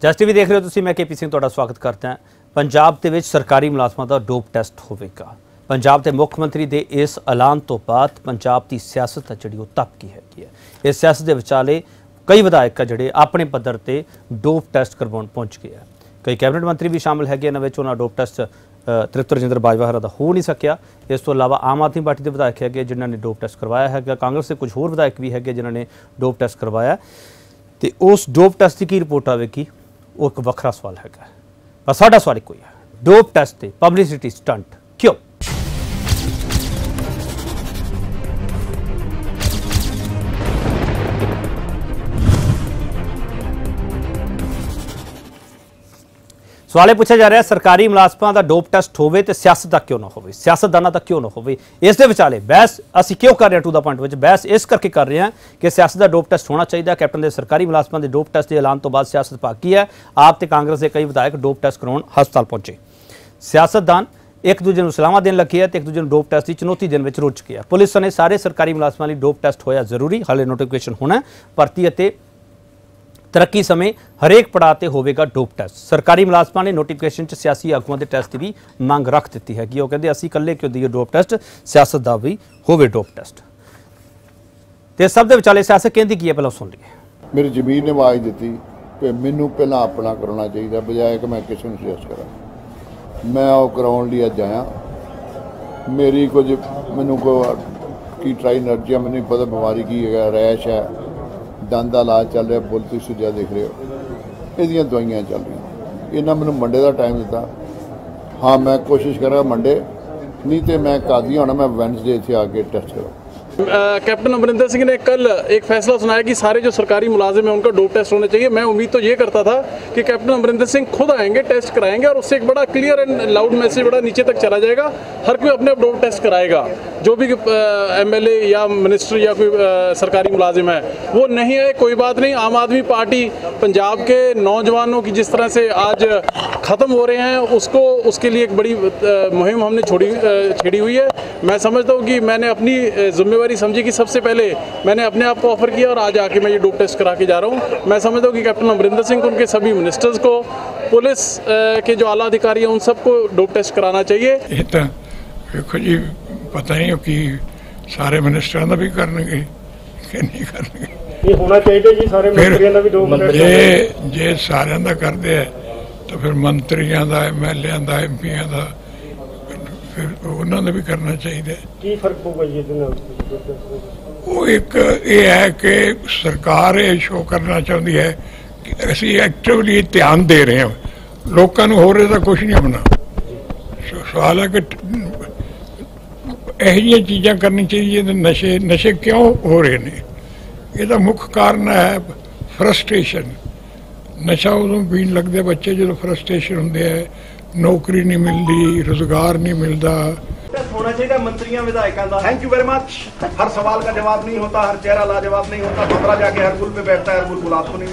ਜਸ TV देख रहे हो तुसीं, मैं KP ਸਿੰਘ ਤੁਹਾਡਾ स्वागत करता ਹਾਂ। पंजाब ਦੇ ਵਿੱਚ ਸਰਕਾਰੀ ਮੁਲਾਜ਼ਮਾਂ ਦਾ ਡੋਪ ਟੈਸਟ ਹੋਵੇਗਾ। पंजाब के मुख्य मंत्री के इस ऐलान तो बाद पंजाब की सियासत है जी तप गई है। इस सियासत के विचाले कई विधायक है जोड़े अपने पद्धर से डोप टैसट करवाने पहुँच गए हैं। कई कैबिनेट मंत्री भी शामिल है, उन्होंने डोप टैसट तृप्त रजिंदर बाजवा हरा हो नहीं सकिया। इस तो इलावा आम आदमी पार्टी के विधायक है जिन्होंने डोप टैसट करवाया है। कांग्रेस के कुछ होर विधायक भी है जिन्होंने डोप टैसट करवाया। तो उस डोप टैसट की रिपोर्ट आएगी वो एक वखरा सवाल है। पर साडा सवाल कोई है, डोप टैसट से पब्लिसिटी स्टंट क्यों? सवाल यह पूछा जा रहा है सरकारी मुलाजमां का डोप टैसट होवे तो सियासत का क्यों ना हो, सियासतदाना का क्यों ना हो। इस दे विचाले बहस असीं क्यों कर रहे हैं, टू द पॉइंट विच बहस इस करके कर रहे हैं कि सियासत का डोप टैसट होना चाहिए। कैप्टन के सरकारी मुलाजमां के डोप टैसट के ऐलान तो बाद सियासत भागी है। आप तो कांग्रेस के कई विधायक डोप टैसट करवाउण हस्पताल पहुंचे। सियासतदान एक दूजे को सलाहां देण लगे है तो एक दूजे डोप टैसट की चुनौती देने में रुझ गए। पुलिस ने सारे सरकारी मुलाजमां लई डोप टैसट होया जरूरी, हाले नोटिफिकेशन होना भर्ती और तरक्की समय हरेक पड़ाव से होगा डोप टैसट। सरकारी मुलाजमां ने नोटिफिकेशन च सियासी आगुआं के टैसट की भी मांग रख दी है। वो कहते असीं कल्ले क्यों दईए डोप टैसट, सियासत का भी होवे डोप टैसट। तो सब के विचाले सियासत कहती की है, पहले सुन लीए। मेरी जमीन ने आवाज़ दी कि मैनू पहला अपना कराना चाहिए बजाय कि मैं किसी को सजेस्ट करा। मैं वो कराने लिए अज आया। मेरी कुछ मैनू की ट्राई एनर्जी मैंने नहीं पता बीमारी की है, रैश है, दंद का इलाज चल रहा, बुल तुसीं सुझा देख रहे हो, ये दवाइयाँ चल रही। इन्हें मैंने मंडे का टाइम दिता। हाँ मैं कोशिश करा मंडे, नहीं तो मैं कादी होना, मैं वैनसडे इत्थे आके टेस्ट करा। कैप्टन अमरिंदर सिंह ने कल एक फैसला सुनाया कि सारे जो सरकारी मुलाजिम हैं उनका डोप टेस्ट होना चाहिए। मैं उम्मीद तो ये करता था कि कैप्टन अमरिंदर सिंह खुद आएंगे, टेस्ट कराएंगे और उससे एक बड़ा क्लियर एंड लाउड मैसेज बड़ा नीचे तक चला जाएगा। हर कोई अपने डोप टेस्ट कराएगा। जो भी MLA या मिनिस्टर या कोई सरकारी मुलाजिम है वो नहीं है, कोई बात नहीं। आम आदमी पार्टी पंजाब के नौजवानों की जिस तरह से आज ख़त्म हो रहे हैं उसको उसके लिए एक बड़ी मुहिम हमने छेड़ी हुई है। मैं समझता हूँ कि मैंने अपनी जिम्मेवारी समझी कि सबसे पहले मैंने अपने आप को ऑफर किया और आज आके मैं ये डोप टेस्ट करा के जा रहा हूँ। मैं समझता हूँ कि कैप्टन अमरिंदर सिंह को, उनके सभी मिनिस्टर्स को, पुलिस के जो आला अधिकारी हैं उन सबको डोप टेस्ट कराना चाहिए। देखो जी पता नहीं कि सारे मिनिस्टरों का भी करनगे कि नहीं करनगे, ये होना चाहिए जी सारे मंत्रियों का भी डोप टेस्ट। जे सारे का करते हैं तो फिर मंत्रियों का, MLA का, MPs का फिर उन्होंने भी करना चाहिए। की फर्क होगा ये वो एक ये है कि सरकार ये शो करना चाहती है कि असी एक्टिवली ध्यान दे रहे हैं, लोगों को हो रहा था कुछ नहीं होना। सवाल है कि यही चीज़ां करनी चाहिए। नशे नशे क्यों हो रहे हैं, ये मुख्य कारण है फ्रस्ट्रेशन। नशा उदों पीन लगते बच्चे जो फ्रस्ट्रेशन होंगे, नौकरी नहीं मिलती, रोजगार नहीं मिलता। होना चाहिए मंत्रियों विधायकों का। Thank you very much. हर सवाल का जवाब नहीं होता, हर चेहरा लाजवाब नहीं होता। बंदरा जाके हर गुल पे बैठता है, हर गुल गुलाब को नहीं।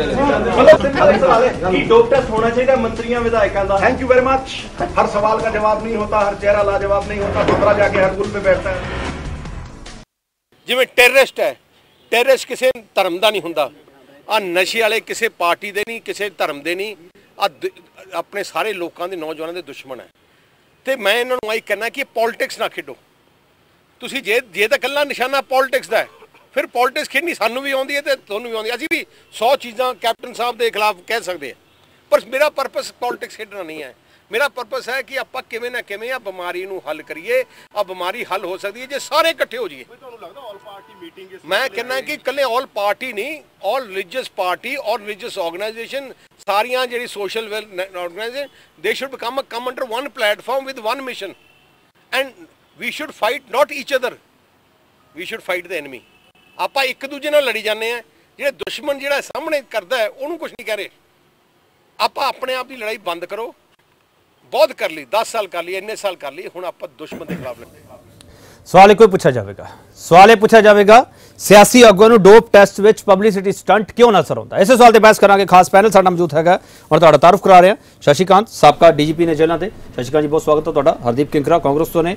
डोप टेस्ट होना चाहिए मंत्रियों विधायकों का। Thank you very much. हर सवाल का जवाब नहीं होता, हर चेहरा लाजवाब नहीं होता। बंदरा जाके हर गुल पे बैठता है। जिवें टेररिस्ट है, टेररिस्ट किसी धर्म का नहीं होंदा। आ नशे वाले किसी पार्टी दे नहीं, किसी धर्म दे नहीं, अपने सारे लोगों के नौजवानों के दुश्मन है। तो मैं इन्होंने यही कहना कि पॉलिटिक्स ना खेडो। तुसीं जे तो कल्ला निशाना पॉलिटिक्स का है, फिर पॉलिटिक्स खेडनी सानू भी आउंदी है तो तुहानू भी आउंदी है। असीं भी 100 चीज़ां कैप्टन साहब के खिलाफ कह सकते हैं, पर मेरा परपस पॉलिटिक्स खेडना नहीं है। मेरा परपस है कि आपां किवें ना किवें आ बीमारी नूं हल करिए। आ बीमारी हल हो सकती है जे सारे इकट्ठे हो जाइए। मैं कहना कि कल्ले ऑल पार्टी नहीं, ऑल रिलीजियस पार्टी और रिलीजियस ऑर्गेनाइजेशन, सारियां जिहड़ी सोशल वेल organisation, they should come under one platform with one mission and we should fight not each other, we should fight the enemy. आपां एक दूजे नाल लड़ी जाने हैं, जिहड़े दुश्मन जिहड़ा सामने करदा है उहनूं कुछ नहीं कह रहे। आपां अपने आप की लड़ाई बंद करो। बहुत कर ली, 10 साल कर ली, इन्ने साल कर ली, हुण आपां दुश्मन के खिलाफ लड़े। सवाल कोई पूछा जाएगा, सवाल पूछा जाएगा सियासी आगुआं नूं डोप टैसट विच पब्लिसिटी स्टंट क्यों नजर आउंदा। इस सवाल ते बहस करांगे। खास पैनल साडा मौजूद हैगा और तुहाडा तारुफ करा रहे हैं शशिकांत साबका DGP ने जेलां ते। शशिकांत जी बहुत स्वागत है तुहाडा। हरदीप किंकरा कांग्रेस तो ने,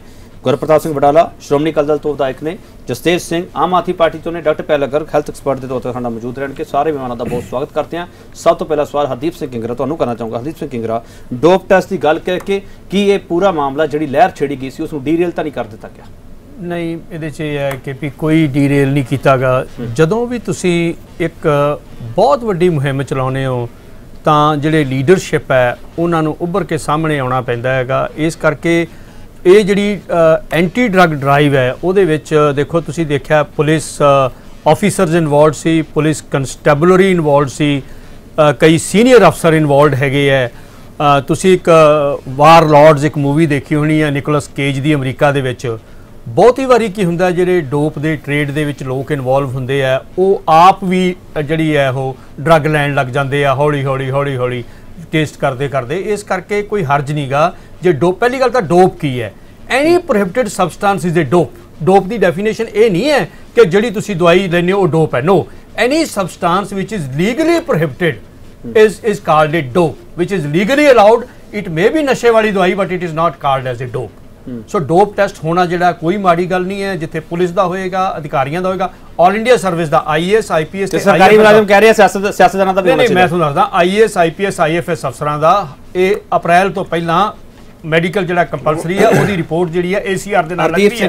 ਗੁਰਪ੍ਰਤਾਪ ਸਿੰਘ ਵਡਾਲਾ ਸ਼੍ਰੋਮਣੀ ਅਕਾਲੀ ਦਲ ਤੋਂ ਵਿਧਾਇਕ ਨੇ, ਜਸਤੇਜ ਸਿੰਘ ਆਮ ਆਦਮੀ ਪਾਰਟੀ ਤੋਂ ਨੇ, ਡਾਕਟਰ ਪਹਿਲਾ ਗਰਗ ਹੈਲਥ ਐਕਸਪਰਟ ਦੇ ਤੌਰ ਤੇ ਸਾਡਾ ਮੌਜੂਦ ਰਹਿਣਗੇ। ਸਾਰੇ ਮਹਿਮਾਨਾਂ ਦਾ ਬਹੁਤ ਸਵਾਗਤ ਕਰਦੇ ਹਾਂ। ਸਭ ਤੋਂ ਪਹਿਲਾ ਸਵਾਲ ਹਰਦੀਪ ਸਿੰਘ ਕਿੰਗਰਾ ਤੁਹਾਨੂੰ ਕਰਨਾ ਚਾਹੂੰਗਾ। ਹਰਦੀਪ ਸਿੰਘ ਕਿੰਗਰਾ, ਡੋਪ ਟੈਸਟ ਦੀ ਗੱਲ ਕਰਕੇ ਕੀ ਇਹ ਪੂਰਾ ਮਾਮਲਾ ਜਿਹੜੀ ਲਹਿਰ ਛੇੜੀ ਗਈ ਸੀ ਉਸ ਨੂੰ ਡੀਰੇਲ ਤਾਂ ਨਹੀਂ ਕਰ ਦਿੱਤਾ ਗਿਆ? ਨਹੀਂ, ਇਹਦੇ 'ਚ ਇਹ ਹੈ ਕਿ ਵੀ ਕੋਈ ਡੀਰੇਲ ਨਹੀਂ ਕੀਤਾ ਗਾ। ਜਦੋਂ ਵੀ ਤੁਸੀਂ ਇੱਕ ਬਹੁਤ ਵੱਡੀ ਮੁਹਿੰਮ ਚਲਾਉਂਦੇ ਹੋ ਤਾਂ ਜਿਹੜੇ ਲੀਡਰਸ਼ਿਪ ਹੈ ਉਹਨਾਂ ਨੂੰ ਉੱਭਰ ਕੇ ਸਾਹਮਣੇ ਆਉਣਾ ਪੈਂਦਾ ਹੈਗਾ। ਇਸ ਕਰਕੇ ਇਹ ਜਿਹੜੀ ਐਂਟੀ ਡਰੱਗ ਡਰਾਈਵ ਹੈ ਉਹਦੇ ਵਿੱਚ ਦੇਖੋ, ਤੁਸੀਂ ਦੇਖਿਆ ਪੁਲਿਸ ਆਫੀਸਰਸ ਇਨਵੋਲਡ ਸੀ, ਪੁਲਿਸ ਕੰਸਟੈਬਲਰੀ ਇਨਵੋਲਡ ਸੀ, ਕਈ ਸੀਨੀਅਰ ਅਫਸਰ ਇਨਵੋਲਡ ਹੈਗੇ ਹੈ। ਤੁਸੀਂ ਇੱਕ ਵਾਰ ਲॉर्ड्स ਇੱਕ ਮੂਵੀ ਦੇਖੀ ਹੋਣੀ ਹੈ ਨਿਕੋਲਸ ਕੇਜ ਦੀ, ਅਮਰੀਕਾ ਦੇ ਵਿੱਚ। ਬਹੁਤੀ ਵਾਰੀ ਕੀ ਹੁੰਦਾ, ਜਿਹੜੇ ਡੋਪ ਦੇ ਟ੍ਰੇਡ ਦੇ ਵਿੱਚ ਲੋਕ ਇਨਵੋਲਵ ਹੁੰਦੇ ਆ ਉਹ ਆਪ ਵੀ ਜਿਹੜੀ ਹੈ ਉਹ ਡਰੱਗ ਲੈਣ ਲੱਗ ਜਾਂਦੇ ਆ, ਹੌਲੀ ਹੌਲੀ ਟੇਸਟ ਕਰਦੇ ਕਰਦੇ। ਇਸ ਕਰਕੇ ਕੋਈ ਹਰਜ ਨਹੀਂਗਾ ਜੇ ਡੋਪ। ਪਹਿਲੀ ਗੱਲ ਤਾਂ ਡੋਪ ਕੀ ਹੈ? Any prohibited substance is a dope. Dope ਦੀ ਡੈਫੀਨੇਸ਼ਨ ਇਹ ਨਹੀਂ ਹੈ ਕਿ ਜਿਹੜੀ ਤੁਸੀਂ ਦਵਾਈ ਲੈਂਦੇ ਹੋ ਉਹ ਡੋਪ ਹੈ। No, any substance which is legally prohibited is called a dope, which is legally allowed. It may be ਨਸ਼ੇ ਵਾਲੀ ਦਵਾਈ but it is not called as a dope. So dope test ਹੋਣਾ ਜਿਹੜਾ ਕੋਈ ਮਾੜੀ ਗੱਲ ਨਹੀਂ ਹੈ। ਜਿੱਥੇ ਪੁਲਿਸ ਦਾ ਹੋਏਗਾ, ਅਧਿਕਾਰੀਆਂ ਦਾ ਹੋਏਗਾ, ਆਲ ਇੰਡੀਆ ਸਰਵਿਸ ਦਾ, IAS IPS ਤੇ ਸਰਕਾਰੀ ਮੁਲਾਜ਼ਮ ਕਹਿ ਰਹੇ ਸਿਆਸਤਦਾਨਾਂ ਦਾ ਵੀ ਹੋਣਾ ਚਾਹੀਦਾ। ਮੈਂ ਤੁਹਾਨੂੰ ਦੱਸਦਾ, IAS IPS IFS ਅਫਸਰਾਂ ਦਾ ਇਹ ਅਪ੍ਰੈਲ ਤੋਂ ਪਹਿਲਾਂ ਮੈਡੀਕਲ ਜਿਹੜਾ ਕੰਪਲਸਰੀ ਹੈ ਉਹਦੀ ਰਿਪੋਰਟ ਜਿਹੜੀ ਹੈ ACR ਦੇ ਨਾਲ ਲੱਗੀ ਹੈ। ਹਰਦੀਪ ਸਿੰਘ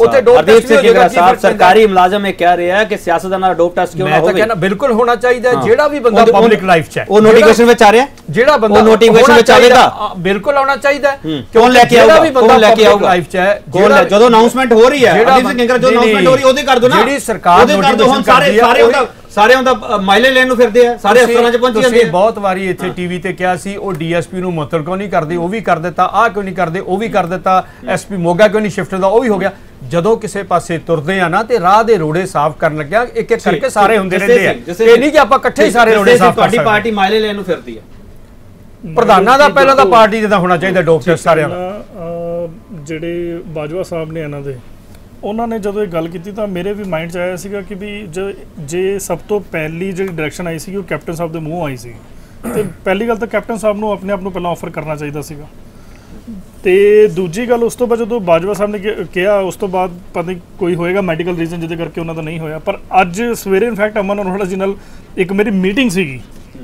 ਕਿੰਗਰਾ ਸਾਹਿਬ, ਸਰਕਾਰੀ ਮੁਲਾਜ਼ਮ ਇਹ ਕਹਿ ਰਿਹਾ ਹੈ ਕਿ ਸਿਆਸਤਦਾਨਾਂ ਦਾ ਡੋਪ ਟੈਸਟ ਕਿਉਂ ਨਾ ਹੋਵੇ? ਮੈਂ ਤਾਂ ਕਹਿੰਦਾ ਬਿਲਕੁਲ ਹੋਣਾ ਚਾਹੀਦਾ। ਜਿਹੜਾ ਵੀ ਬੰਦਾ ਪਬਲਿਕ ਲਾਈਫ 'ਚ ਹੈ, ਉਹ ਨੋਟੀਫਿਕੇਸ਼ਨ ਵਿੱਚ ਆ ਰਿਹਾ, ਜਿਹੜਾ ਬੰਦਾ ਨੋਟੀਫਿਕੇਸ਼ਨ ਵਿੱਚ ਆਵੇਗਾ, ਬਿਲਕੁਲ ਆਉਣਾ ਚਾਹੀਦਾ। ਕੌਣ ਲੈ ਕੇ ਆਊਗਾ? ਕੌਣ ਲੈ ਕੇ ਆਊਗਾ ਲਾਈਫ 'ਚ ਹੈ? ਜਦੋਂ ਅਨਾਉਂਸਮੈਂਟ ਹੋ ਰਹੀ ਹੈ, ਹਰਦੀਪ ਸਿੰਘ ਕਿੰਗਰਾ, ਜਦੋਂ ਅਨਾਉਂਸਮੈਂਟ ਹੋ ਰਹੀ ਉਹਦੇ ਕਰ ਦੋ ਨਾ, ਜਿਹੜੀ ਸਰਕਾਰ ਨੋਟੀਫਿਕੇਸ਼ਨ ਕਰਦੀ ਹੈ ਸਾਰੇ ਉਹਦਾ ਮਾਈਲੇ ਲੈਣ ਨੂੰ ਫਿਰਦੇ ਆ, ਸਾਰੇ ਅਫਸਰਾਂ 'ਚ ਪਹੁੰਚ ਜਾਂਦੇ ਆ। ਬਹੁਤ ਵਾਰੀ ਇੱਥੇ ਟੀਵੀ ਤੇ ਕਿਹਾ ਸੀ ਉਹ DSP ਨੂੰ ਮੁਅੱਤਲ ਕਿਉਂ ਨਹੀਂ ਕਰਦੇ, ਉਹ ਵੀ ਕਰ ਦਿੱਤਾ, ਆਹ ਕਿਉਂ ਨਹੀਂ ਕਰਦੇ, ਉਹ ਵੀ ਕਰ ਦਿੱਤਾ, SP ਮੋਗਾ ਕਿਉਂ ਨਹੀਂ ਸ਼ਿਫਟ ਦਾ, ਉਹ ਵੀ ਹੋ ਗਿਆ। ਜਦੋਂ ਕਿਸੇ ਪਾਸੇ ਤੁਰਦੇ ਆ ਨਾ ਤੇ ਰਾਹ ਦੇ ਰੋੜੇ ਸਾਫ਼ ਕਰਨ ਲੱਗਿਆ, ਇੱਕ ਇੱਕ ਕਰਕੇ ਸਾਰੇ ਹੁੰਦੇ ਰਹਿੰਦੇ ਆ। ਇਹ ਨਹੀਂ ਕਿ ਆਪਾਂ ਇਕੱਠੇ ਹੀ ਸਾਰੇ ਰੋੜੇ ਸਾਫ਼ ਕਰ ਸਕਦੇ। ਤੁਹਾਡੀ ਪਾਰਟੀ ਮਾਈਲੇ ਲੈਣ ਨੂੰ ਫਿਰਦੀ ਹੈ। ਪ੍ਰਧਾਨਾਂ ਦਾ ਪਹਿਲਾਂ ਤਾਂ ਪਾਰਟੀ ਦੇ ਤਾਂ ਹੋਣਾ ਚਾਹੀਦਾ ਡੋਪ ਟੈਸਟ ਸਾਰਿਆਂ ਦਾ। ਜਿਹੜੇ ਬਾਜਵਾ ਸਾਹਿਬ ਨੇ ਇਹਨਾਂ ਦੇ, ਉਹਨਾਂ ਨੇ ਜਦੋਂ ਇਹ ਗੱਲ ਕੀਤੀ ਤਾਂ ਮੇਰੇ ਵੀ ਮਾਈਂਡ 'ਚ ਆਇਆ ਸੀਗਾ ਕਿ ਵੀ ਜੇ ਸਭ ਤੋਂ ਪਹਿਲੀ ਜਿਹੜੀ ਡਾਇਰੈਕਸ਼ਨ ਆਈ ਸੀ ਉਹ ਕੈਪਟਨ ਸਾਹਿਬ ਦੇ ਮੂੰਹ ਆਈ ਸੀ, ਤੇ ਪਹਿਲੀ ਗੱਲ ਤਾਂ ਕੈਪਟਨ ਸਾਹਿਬ ਨੂੰ ਆਪਣੇ ਆਪ ਨੂੰ ਪਹਿਲਾਂ ਆਫਰ ਕਰਨਾ ਚਾਹੀਦਾ ਸੀਗਾ। ਤੇ ਦੂਜੀ ਗੱਲ, ਉਸ ਤੋਂ ਬਾਅਦ ਜਦੋਂ ਬਾਜਵਾ ਸਾਹਿਬ ਨੇ ਕਿਹਾ, ਉਸ ਤੋਂ ਬਾਅਦ ਪਤਾ ਨਹੀਂ ਕੋਈ ਹੋਏਗਾ ਮੈਡੀਕਲ ਰੀਜ਼ਨ ਜਿਹਦੇ ਕਰਕੇ ਉਹਨਾਂ ਦਾ ਨਹੀਂ ਹੋਇਆ। ਪਰ ਅੱਜ ਸਵੇਰੇ ਇਨਫੈਕਟ ਅਮਨ ਅਰੋੜਾ ਜੀ ਨਾਲ ਇੱਕ ਮੇਰੀ ਮੀਟਿੰਗ ਸੀਗੀ,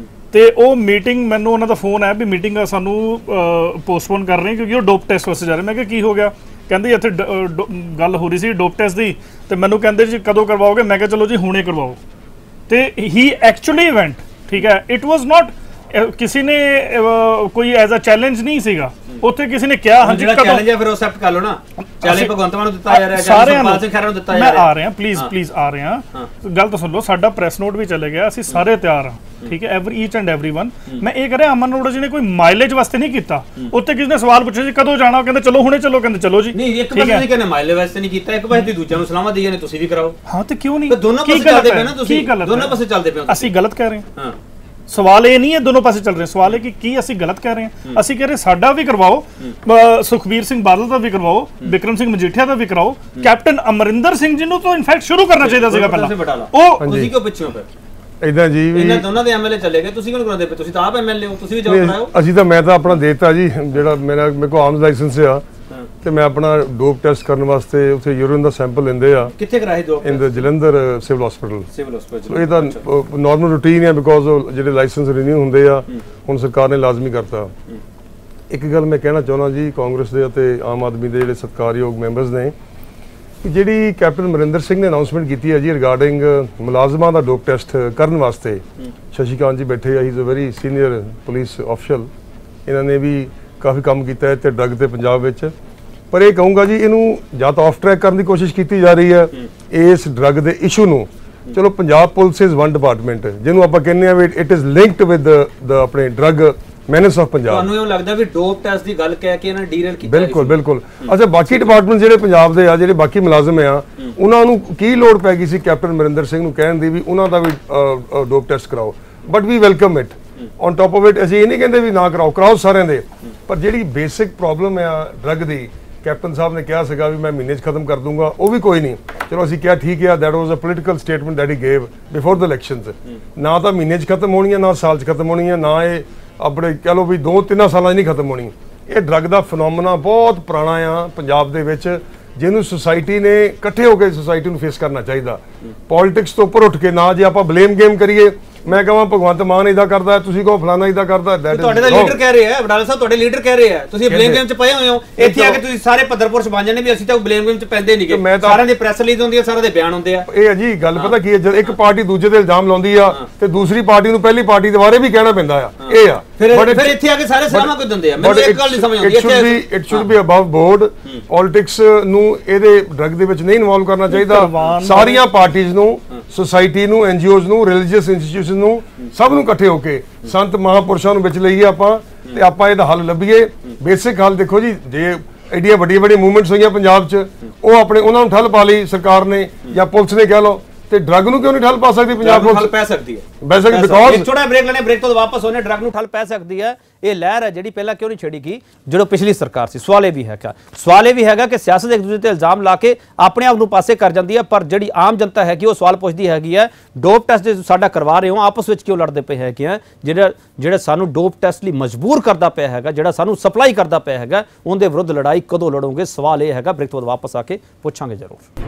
ਤੇ ਉਹ ਮੀਟਿੰਗ ਮੈਨੂੰ ਉਹਨਾਂ ਦਾ ਫੋਨ ਆਇਆ ਵੀ ਮੀਟਿੰਗ ਸਾਨੂੰ ਪੋਸਟਪੋਨ ਕਰ ਰਹੇ ਕਿਉਂਕਿ ਉਹ ਡੋਪ ਟੈਸਟ ਵਾਸਤੇ ਜਾ ਰਹੇ। ਮੈਂ ਕਿਹਾ ਕੀ ਹੋ ਗਿਆ? ਕਹਿੰਦੇ ਇੱਥੇ ਗੱਲ ਹੋ ਰਹੀ ਸੀ ਡੋਪ ਟੈਸਟ ਦੀ, ਤੇ ਮੈਨੂੰ ਕਹਿੰਦੇ ਜੀ ਕਦੋਂ ਕਰਵਾਓਗੇ? ਮੈਂ ਕਿਹਾ ਚਲੋ ਜੀ ਹੁਣੇ ਕਰਵਾਓ। ਤੇ ਹੀ ਐਕਚੁਅਲੀ ਵੈਂਟ, ਠੀਕ ਹੈ। ਇਟ ਵਾਜ਼ ਨਾਟ ਕਿਸੇ ਨੇ ਕੋਈ ਐਜ਼ ਅ ਚੈਲੰਜ ਨਹੀਂ ਸੀਗਾ ਉੱਥੇ, ਕਿਸੇ ਨੇ ਕਿਹਾ ਹਾਂਜੀ ਕਦੋਂ ਚੈਲੰਜ ਹੈ ਫਿਰ ਉਹ ਐਕਸੈਪਟ ਕਰ ਲਓ ਨਾ। ਚੈਲੰਜ ਭਗਵੰਤ ਮਾਨ ਨੂੰ ਦਿੱਤਾ ਜਾ ਰਿਹਾ ਹੈ, ਸਾਰਿਆਂ ਨੂੰ ਸਿੰਘ ਖਹਿਰਾ ਨੂੰ ਦਿੱਤਾ ਜਾ ਰਿਹਾ ਹੈ। ਮੈਂ ਆ ਰਿਹਾ, ਪਲੀਜ਼ ਆ ਰਿਹਾ। ਗੱਲ ਤਾਂ ਸੁਣ ਲਓ, ਸਾਡਾ ਪ੍ਰੈਸ ਨੋਟ ਵੀ ਚਲੇ ਗਿਆ, ਅਸੀਂ ਸਾਰੇ ਤਿਆਰ ਹਾਂ, ਠੀਕ ਹੈ, ਈਚ ਐਂਡ ਐਵਰੀਵਨ। ਮੈਂ ਇਹ ਕਰ ਰਿਹਾ, ਅਮਨ ਅਰੋੜਾ ਜੀ ਨੇ ਕੋਈ ਮਾਈਲੇਜ ਵਾਸਤੇ ਨਹੀਂ ਕੀਤਾ। ਉੱਥੇ ਕਿਸੇ ਨੇ ਸਵਾਲ ਪੁੱਛਿਆ ਜੀ ਕਦੋਂ ਜਾਣਾ, ਕਹਿੰਦੇ ਚਲੋ ਹੁਣੇ ਚਲੋ, ਕਹਿੰਦੇ ਚਲੋ ਜੀ। ਨਹੀਂ, ਇੱਕ ਪਾਸੇ ਕਹਿੰਦੇ ਮਾਈਲੇਜ ਵਾਸਤੇ ਨਹੀਂ ਕੀਤਾ, ਇੱਕ ਪਾਸੇ ਦੂਜਿਆਂ ਨੂੰ ਸਲਾਹਾਂ ਦਈਆਂ ਨੇ ਤੁਸੀਂ ਵੀ ਕਰਾਓ। ਹਾਂ ਤੇ ਕਿਉਂ ਨਹੀਂ? ਦੋਨੋਂ ਪਾਸੇ ਚੱਲਦੇ ਪਏ ਨਾ ਤੁਸੀਂ, ਦੋਨੋਂ ਪਾਸੇ ਚੱਲਦੇ ਪਏ। ਅਸੀਂ ਗਲਤ ਕਹਿ ਰਹੇ ਹਾਂ? ਸਵਾਲ ਇਹ ਨਹੀਂ ਹੈ ਦੋਨੋਂ ਪਾਸੇ ਚੱਲ ਰਹੇ। ਸਵਾਲ ਹੈ ਕਿ ਕੀ ਅਸੀਂ ਗਲਤ ਕਹਿ ਰਹੇ ਹਾਂ? ਅਸੀਂ ਕਹਿ ਰਹੇ ਸਾਡਾ ਵੀ ਕਰਵਾਓ, ਸੁਖਬੀਰ ਸਿੰਘ ਬਾਦਲ ਦਾ ਵੀ ਕਰਵਾਓ, ਬਿਕਰਮ ਸਿੰਘ ਮਜੀਠੀਆ ਦਾ ਵੀ ਕਰਾਓ, ਕੈਪਟਨ ਅਮਰਿੰਦਰ ਸਿੰਘ ਜੀ ਨੂੰ ਤਾਂ ਇਨਫੈਕਟ ਸ਼ੁਰੂ ਕਰਨਾ ਚਾਹੀਦਾ ਸੀਗਾ ਪਹਿਲਾਂ। ਉਹ ਤੁਸੀਂ ਕਿਉਂ ਪਿੱਛੇ ਹੋ ਫਿਰ? ਇਦਾਂ ਜੀ ਵੀ ਇਹਨਾਂ ਦੋਨਾਂ ਦੇ ਐਮਐਲਏ ਚਲੇ ਗਏ, ਤੁਸੀਂ ਕਿਉਂ ਕਰਾਉਂਦੇ ਪਏ? ਤੁਸੀਂ ਤਾਂ ਆਪ ਐਮਐਲਏ ਹੋ, ਤੁਸੀਂ ਵੀ ਜਵਾਬ ਕਰਾਓ। ਅਸੀਂ ਤਾਂ ਮੈਂ ਤਾਂ ਆਪਣਾ ਦੇਤਾ ਜੀ, ਜਿਹੜਾ ਮੇਰੇ ਕੋਲ ਆਮ ਲਾਇਸੈਂਸ ਆ, ਤੇ ਮੈਂ ਆਪਣਾ ਡੋਪ ਟੈਸਟ ਕਰਨ ਵਾਸਤੇ ਉੱਥੇ ਯੂਰਿਨ ਦਾ ਸੈਂਪਲ ਲੈਂਦੇ ਆ। ਕਿੱਥੇ ਕਰਾਏ dope? In Jalandhar civil hospital. ਇਹ ਤਾਂ ਨਾਰਮਲ ਰੂਟੀਨ ਹੈ ਬਿਕੋਜ਼ ਜਿਹੜੇ ਲਾਇਸੈਂਸ ਰੀਨਿਊ ਹੁੰਦੇ ਆ ਹੁਣ ਸਰਕਾਰ ਨੇ ਲਾਜ਼ਮੀ ਕਰਤਾ। ਇੱਕ ਗੱਲ ਮੈਂ ਕਹਿਣਾ ਚਾਹੁੰਦਾ ਜੀ, ਕਾਂਗਰਸ ਦੇ ਅਤੇ ਆਮ ਆਦਮੀ ਦੇ ਜਿਹੜੇ ਸਤਿਕਾਰਯੋਗ ਮੈਂਬਰਸ ਨੇ, ਕਿ ਜਿਹੜੀ ਕੈਪਟਨ ਅਮਰਿੰਦਰ ਸਿੰਘ ਨੇ ਅਨਾਉਂਸਮੈਂਟ ਕੀਤੀ ਹੈ ਜੀ ਰਿਗਾਰਡਿੰਗ ਮੁਲਾਜ਼ਮਾਂ ਦਾ ਡੋਪ ਟੈਸਟ ਕਰਨ ਵਾਸਤੇ, ਸ਼ਸ਼ੀਕਾਂਤ ਜੀ ਬੈਠੇ ਆ, he is a very senior police official, ਇਹਨਾਂ ਨੇ ਵੀ ਕਾਫੀ ਕੰਮ ਕੀਤਾ ਹੈ ਤੇ ਡਰੱਗ ਤੇ ਪੰਜਾਬ ਵਿੱਚ। ਪਰ ਇਹ ਕਹੂੰਗਾ ਜੀ, ਇਹਨੂੰ ਜਾਂ ਤਾਂ ਆਫ ਟਰੈਕ ਕਰਨ ਦੀ ਕੋਸ਼ਿਸ਼ ਕੀਤੀ ਜਾ ਰਹੀ ਹੈ ਇਸ ਡਰੱਗ ਦੇ ਇਸ਼ੂ ਨੂੰ। ਚਲੋ Punjab police is one department, ਜਿਹਨੂੰ ਆਪਾਂ ਕਹਿੰਦੇ ਆ ਵੀ it is linked with the ਆਪਣੇ ਡਰੱਗ ਮੈਨੇਜਮੈਂਟ ਆਫ ਪੰਜਾਬ। ਤੁਹਾਨੂੰ ਇਹ ਲੱਗਦਾ ਵੀ ਡੋਪ ਟੈਸਟ ਦੀ ਗੱਲ ਕਹਿ ਕੇ ਇਹਨਾਂ ਡੀਰੇਲ ਕੀਤਾ? ਬਿਲਕੁਲ। ਅੱਛਾ, ਬਾਕੀ ਡਿਪਾਰਟਮੈਂਟ ਜਿਹੜੇ ਪੰਜਾਬ ਦੇ ਆ, ਜਿਹੜੇ ਬਾਕੀ ਮੁਲਾਜ਼ਮ ਆ, ਉਹਨਾਂ ਨੂੰ ਕੀ ਲੋੜ ਪੈ ਗਈ ਸੀ ਕੈਪਟਨ ਅਮਰਿੰਦਰ ਸਿੰਘ ਨੂੰ ਕਹਿਣ ਦੀ ਵੀ ਉਹਨਾਂ ਦਾ ਵੀ ਡੋਪ ਟੈਸਟ ਕਰਾਓ? But we welcome it. On top of it ਅਸੀਂ ਇਹ ਨਹੀਂ ਕਹਿੰਦੇ ਵੀ ਨਾ ਕਰਾਓ ਸਾਰਿਆਂ ਦੇ, ਪਰ ਜਿਹੜੀ ਬੇਸਿਕ ਪ੍ਰੋਬਲਮ ਆ ਡਰੱਗ ਦੀ, ਕੈਪਟਨ ਸਾਹਿਬ ਨੇ ਕਿਹਾ ਸੀਗਾ ਵੀ ਮੈਂ ਮਹੀਨੇ 'ਚ ਖਤਮ ਕਰ ਦੂੰਗਾ, ਉਹ ਵੀ ਕੋਈ ਨਹੀਂ। ਚਲੋ ਅਸੀਂ ਕਿਹਾ ਠੀਕ ਹੈ, that was a political statement that he gave before the elections. ਨਾ ਤਾਂ ਮਹੀਨੇ 'ਚ ਖਤਮ ਹੋਣੀ ਹੈ, ਨਾ ਸਾਲ 'ਚ ਖਤਮ ਹੋਣੀ ਹੈ, ਨਾ ਇਹ ਆਪਣੇ ਕਹਿ ਲਓ ਵੀ 2-3 ਸਾਲਾਂ 'ਚ ਨਹੀਂ ਖਤਮ ਹੋਣੀ। ਇਹ ਡਰੱਗ ਦਾ ਫਿਨੋਮੀਨਾ ਬਹੁਤ ਪੁਰਾਣਾ ਆ ਪੰਜਾਬ ਦੇ ਵਿੱਚ। ਜਿਹਨੂੰ ਸੁਸਾਇਟੀ ਨੇ ਇਕੱਠੇ ਹੋ ਕੇ ਸੁਸਾਇਟੀ ਨੂੰ ਫੇਸ ਕਰਨਾ ਚਾਹੀਦਾ। ਪੋਲਿਟਿਕਸ ਤੋਂ ਉੱਪਰ ਉੱਠ ਕੇ ਨਾ ਜੇ ਆਪਾਂ ਬਲੇਮ ਗੇਮ ਕਰੀਏ, ਮੈਂ ਕਹਾਂ ਭਗਵੰਤ ਮਾਨ ਇਦਾਂ ਕਰਦਾ, ਤੁਸੀਂ ਕਹੋ ਫਲਾਣਾ ਇਦਾਂ ਕਰਦਾ, ਤੁਹਾਡੇ ਦਾ ਲੀਡਰ ਕਹਿ ਰਹੇ ਆ, ਵਡਾਲਾ ਸਾਹਿਬ ਤੁਹਾਡੇ ਲੀਡਰ ਕਹਿ ਰਹੇ ਆ ਤੁਸੀਂ ਬਲੇਮ ਗੇਮ ਚ ਪਏ ਹੋਏ ਹੋ। ਇੱਥੇ ਆ ਕੇ ਤੁਸੀਂ ਸਾਰੇ ਪੱਧਰਪੁਰ ਚ ਬਣ ਜਾਂਦੇ ਵੀ ਅਸੀਂ ਤਾਂ ਬਲੇਮ ਗੇਮ ਚ ਪੈਂਦੇ ਨਹੀਂਗੇ, ਸਾਰਿਆਂ ਦੀ ਪ੍ਰੈਸ ਰਿਲੀਜ਼ ਹੁੰਦੀ ਹੈ, ਸਾਰਿਆਂ ਦੇ ਬਿਆਨ ਹੁੰਦੇ ਆ। ਇਹ ਹੈ ਜੀ ਗੱਲ, ਪਤਾ ਕੀ ਹੈ, ਜਦ ਇੱਕ ਪਾਰਟੀ ਦੂਜੇ ਤੇ ਇਲਜ਼ਾਮ ਲਾਉਂਦੀ ਆ ਤੇ ਦੂਸਰੀ ਪਾਰਟੀ ਨੂੰ ਪਹਿਲੀ ਪਾਰਟੀ ਦੇ ਬਾਰੇ ਵੀ ਕਹਿਣਾ ਪੈਂਦਾ ਆ, ਇਹ ਆ। ਫਿਰ ਇੱਥੇ ਆ ਕੇ ਸਾਰੇ ਸਲਾਹਾਂ ਕਿਉਂ ਦਿੰਦੇ ਆ? ਮੈਨੂੰ ਇੱਕ ਗੱਲ ਨਹੀਂ ਸਮਝ ਆਉਂਦੀ। It should be above board. Politics ਨੂੰ ਇਹਦੇ ਡਰਗ ਦੇ ਵਿੱਚ ਨਹੀਂ ਇਨਵੋਲਵ ਕਰਨਾ ਚਾਹੀਦਾ। ਸਾਰੀਆਂ ਪਾਰਟੀਆਂ ਨੂੰ, ਸੁਸਾਇਟੀ ਨੂੰ, ਐਨਜੀਓਜ਼ ਨੂੰ, ਰਿਲੀਜੀਅਸ ਇੰਸਟੀਟਿਊਸ਼ਨ ਨੂੰ, ਸਭ ਨੂੰ ਇਕੱਠੇ ਹੋ ਕੇ ਸੰਤ ਮਹਾਂਪੁਰਸ਼ਾਂ ਨੂੰ ਵਿੱਚ ਲਈਏ ਆਪਾਂ ਤੇ ਆਪਾਂ ਇਹਦਾ ਹੱਲ ਲੱਭੀਏ। ਬੇਸਿਕ ਹੱਲ ਦੇਖੋ ਜੀ, ਜੇ ਐਡੀਆਂ ਵੱਡੀਆਂ ਮੂਵਮੈਂਟਸ ਹੋਈਆਂ ਪੰਜਾਬ 'ਚ, ਉਹ ਆਪਣੇ ਉਹਨਾਂ ਨੂੰ ਠੱਲ ਪਾ ਲਈ ਸਰਕਾਰ ਨੇ ਜਾਂ ਪੁਲਿਸ ਨੇ ਕਹਿ ਲਓ, ਤੇ ਡਰਗ ਨੂੰ ਕਿਉਂ ਨਹੀਂ ਠੱਲ ਪਾ ਸਕਦੀ ਪੰਜਾਬ ਪੁਲਿਸ? ਠੱਲ ਪੈ ਸਕਦੀ ਹੈ, ਬਿਕੋਜ਼ ਇੱਕ ਛੋਟਾ ਬ੍ਰੇਕ ਲੈਣੇ, ਬ੍ਰੇਕ ਤੋਂ ਵਾਪਸ ਹੋਣੇ। ਡਰਗ ਨੂੰ ਠੱਲ ਪੈ ਸਕਦੀ ਹੈ। ਇਹ ਲਹਿਰ ਹੈ ਜਿਹੜੀ ਪਹਿਲਾਂ ਕਿਉਂ ਨਹੀਂ ਛੇੜੀ ਗਈ ਜਦੋਂ ਪਿਛਲੀ ਸਰਕਾਰ ਸੀ? ਸਵਾਲ ਇਹ ਵੀ ਹੈਗਾ ਕਿ ਸਿਆਸਤ ਇੱਕ ਦੂਜੇ ਤੇ ਇਲਜ਼ਾਮ ਲਾ ਕੇ ਆਪਣੇ ਆਪ ਨੂੰ ਪਾਸੇ ਕਰ ਜਾਂਦੀ ਹੈ, ਪਰ ਜਿਹੜੀ ਆਮ ਜਨਤਾ ਹੈ ਕਿ ਉਹ ਸਵਾਲ ਪੁੱਛਦੀ ਹੈਗੀ ਹੈ, ਡੋਪ ਟੈਸਟ ਜੇ ਸਾਡਾ ਕਰਵਾ ਰਹੇ ਹੋ, ਆਪਸ ਵਿੱਚ ਕਿਉਂ ਲੜਦੇ ਪਏ ਹੈਗੇ ਆ? ਜਿਹੜਾ ਸਾਨੂੰ ਡੋਪ ਟੈਸਟ ਲਈ ਮਜਬੂਰ ਕਰਦਾ ਪਿਆ ਹੈਗਾ, ਜਿਹੜਾ ਸਾਨੂੰ ਸਪਲਾਈ ਕਰਦਾ ਪਿਆ ਹੈਗਾ, ਉਹਦੇ ਵਿਰੁੱਧ ਲੜਾਈ ਕਦੋਂ ਲੜੋਗੇ? ਸਵਾਲ ਇਹ ਹੈਗਾ। ਬ੍ਰੇਕ ਤੋਂ ਵਾਪਸ ਆ ਕੇ ਪੁੱਛਾਂਗੇ ਜ਼ਰੂਰ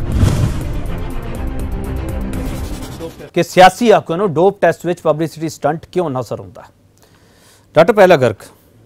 ਕਿ ਸਿਆਸੀ ਆਗੂਆਂ ਨੂੰ ਡੋਪ ਟੈਸਟ ਵਿੱਚ ਪਬਲਿਸਿਟੀ ਸਟੰਟ ਕਿਉਂ ਨਜ਼ਰ ਆਉਂਦਾ। ਡਾਕਟਰ ਪਹਿਲਾ ਗਰਗ,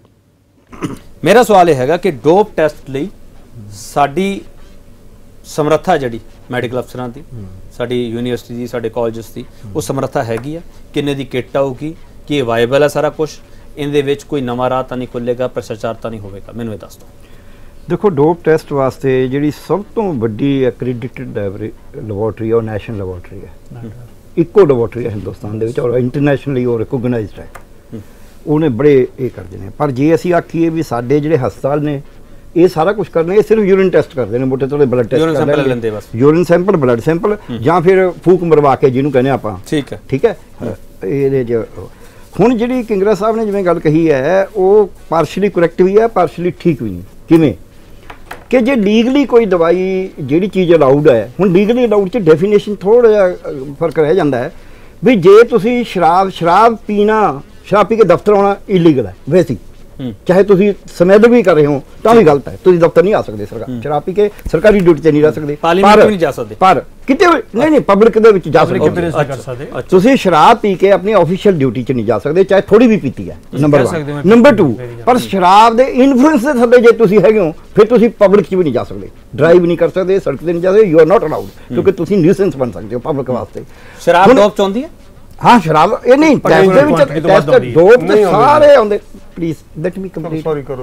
ਮੇਰਾ ਸਵਾਲ ਇਹ ਹੈਗਾ ਕਿ ਡੋਪ ਟੈਸਟ ਲਈ ਸਾਡੀ ਸਮਰੱਥਾ ਜਿਹੜੀ ਮੈਡੀਕਲ ਅਫਸਰਾਂ ਦੀ, ਸਾਡੀ ਯੂਨੀਵਰਸਿਟੀ ਦੀ, ਸਾਡੇ ਕਾਲਜਸ ਦੀ, ਉਹ ਸਮਰੱਥਾ ਹੈਗੀ ਆ? ਕਿੰਨੇ ਦੀ ਕਿੱਟ ਆਊਗੀ? ਕੀ ਵਾਇਬਲ ਹੈ ਸਾਰਾ ਕੁਝ? ਇਹਦੇ ਵਿੱਚ ਕੋਈ ਨਵਾਂ ਰਾਹ ਤਾਂ ਨਹੀਂ ਖੁੱਲੇਗਾ, ਭ੍ਰਿਸ਼ਟਾਚਾਰ ਤਾਂ ਨਹੀਂ ਹੋਵੇਗਾ? ਮੈਨੂੰ ਇਹ ਦੱਸ ਦਿਓ। ਦੇਖੋ, ਡੋਪ ਟੈਸਟ ਵਾਸਤੇ ਜਿਹੜੀ ਸਭ ਤੋਂ ਵੱਡੀ ਐਕ੍ਰੈਡਿਟਡ ਲੈਬੋਰਟਰੀ ਉਹ ਨੈਸ਼ਨਲ ਲੈਬੋਰਟਰੀ ਹੈ। ਇੱਕੋ ਲੈਬੋਰਟਰੀ ਹੈ ਹਿੰਦੁਸਤਾਨ ਦੇ ਵਿੱਚ, ਔਰ ਇੰਟਰਨੈਸ਼ਨਲੀ ਉਹ ਰਿਕੋਗਨਾਈਜ਼ਡ ਹੈ। ਉਹਨੇ ਬੜੇ ਇਹ ਕਰਦੇ ਨੇ। ਪਰ ਜੇ ਅਸੀਂ ਆਖੀਏ ਵੀ ਸਾਡੇ ਜਿਹੜੇ ਹਸਪਤਾਲ ਨੇ ਇਹ ਸਾਰਾ ਕੁਝ ਕਰਨੇ, ਇਹ ਸਿਰਫ ਯੂਰਿਨ ਟੈਸਟ ਕਰਦੇ ਨੇ, ਮੋਟੇ ਤੌਰ ਤੇ ਬਲੱਡ ਟੈਸਟ ਕਰਦੇ ਨੇ, ਯੂਰਿਨ ਸੈਂਪਲ, ਬਲੱਡ ਸੈਂਪਲ, ਜਾਂ ਫਿਰ ਫੂਕ ਮਰਵਾ ਕੇ ਜਿਹਨੂੰ ਕਹਿੰਦੇ ਆਪਾਂ। ਠੀਕ ਹੈ। ਇਹਦੇ 'ਚ ਹੁਣ ਜਿਹੜੀ ਕਿੰਗਰਾ ਸਾਹਿਬ ਨੇ ਜਿਵੇਂ ਗੱਲ ਕਹੀ ਹੈ, ਉਹ ਪਾਰਸ਼ਲੀ ਕਰੈਕਟ ਵੀ ਹੈ, ਪਾਰਸ਼ਲੀ ਠੀਕ ਵੀ ਨਹੀਂ। ਕਿਵੇਂ ਕਿ ਜੇ ਲੀਗਲੀ ਕੋਈ ਦਵਾਈ ਜਿਹੜੀ ਚੀਜ਼ ਅਲਾਊਡ ਹੈ, ਹੁਣ ਲੀਗਲੀ ਅਲਾਊਡ 'ਚ ਡੈਫੀਨੇਸ਼ਨ ਥੋੜ੍ਹਾ ਜਿਹਾ ਫਰਕ ਰਹਿ ਜਾਂਦਾ ਹੈ ਵੀ ਜੇ ਤੁਸੀਂ ਸ਼ਰਾਬ ਪੀ ਕੇ ਦਫ਼ਤਰ ਆਉਣਾ ਇਲੀਗਲ ਹੈ ਵੈਸੇ, ਚਾਹੇ ਤੁਸੀਂ ਸਮੈਲ ਵੀ ਕਰ ਰਹੇ ਹੋ ਤਾਂ ਵੀ ਗਲਤ ਹੈ। ਤੁਸੀਂ ਦਫ਼ਤਰ ਨਹੀਂ ਆ ਸਕਦੇ, ਸ਼ਰਾਬ ਪੀ ਕੇ ਸਰਕਾਰੀ ਡਿਊਟੀ ਤੇ ਨਹੀਂ ਰਹਿ ਸਕਦੇ, ਪਰ ਕਿਤੇ ਨਹੀਂ ਪਬਲਿਕ ਦੇ ਵਿੱਚ ਜਾ ਸਕਦੇ। ਤੁਸੀਂ ਸ਼ਰਾਬ ਪੀ ਕੇ ਆਪਣੀ ਆਫੀਸ਼ੀਅਲ ਡਿਊਟੀ 'ਚ ਨਹੀਂ ਜਾ ਸਕਦੇ, ਚਾਹੇ ਥੋੜੀ ਵੀ ਪੀਤੀ ਹੈ, ਨੰਬਰ 1। ਨੰਬਰ 2, ਪਰ ਸ਼ਰਾਬ ਦੇ ਇਨਫਲੂਐਂਸ ਦੇ ਥੱਲੇ ਜੇ ਤੁਸੀਂ ਹੈਗੇ ਹੋ, ਫਿਰ ਤੁਸੀਂ ਪਬਲਿਕ 'ਚ ਵੀ ਨਹੀਂ ਜਾ ਸਕਦੇ, ਡਰਾਈਵ ਨਹੀਂ ਕਰ ਸਕਦੇ, ਸੜਕ ਤੇ ਨਹੀਂ ਜਾ ਸਕਦੇ, ਯੂ ਆਰ ਨਾਟ ਅਲਾਊਡ, ਕਿਉਂਕਿ ਤੁਸੀਂ ਨਿਊਸੈਂਸ ਬਣ ਸਕਦੇ ਹੋ ਪਬਲਿਕ ਵਾਸਤੇ। ਸ਼ਰਾਬ ਡੋਪ ਚਾਹੁੰਦੀ ਹੈ? ਹਾਂ, ਸ਼ਰਾਬ ਇਹ ਨਹੀਂ, ਟੈਸਟ ਦੇ ਵਿੱਚ ਟੈਸਟ ਡੋਪ ਤੇ ਸਾਰੇ ਆਉਂਦੇ। Please let me complete. Sorry ਕਰੋ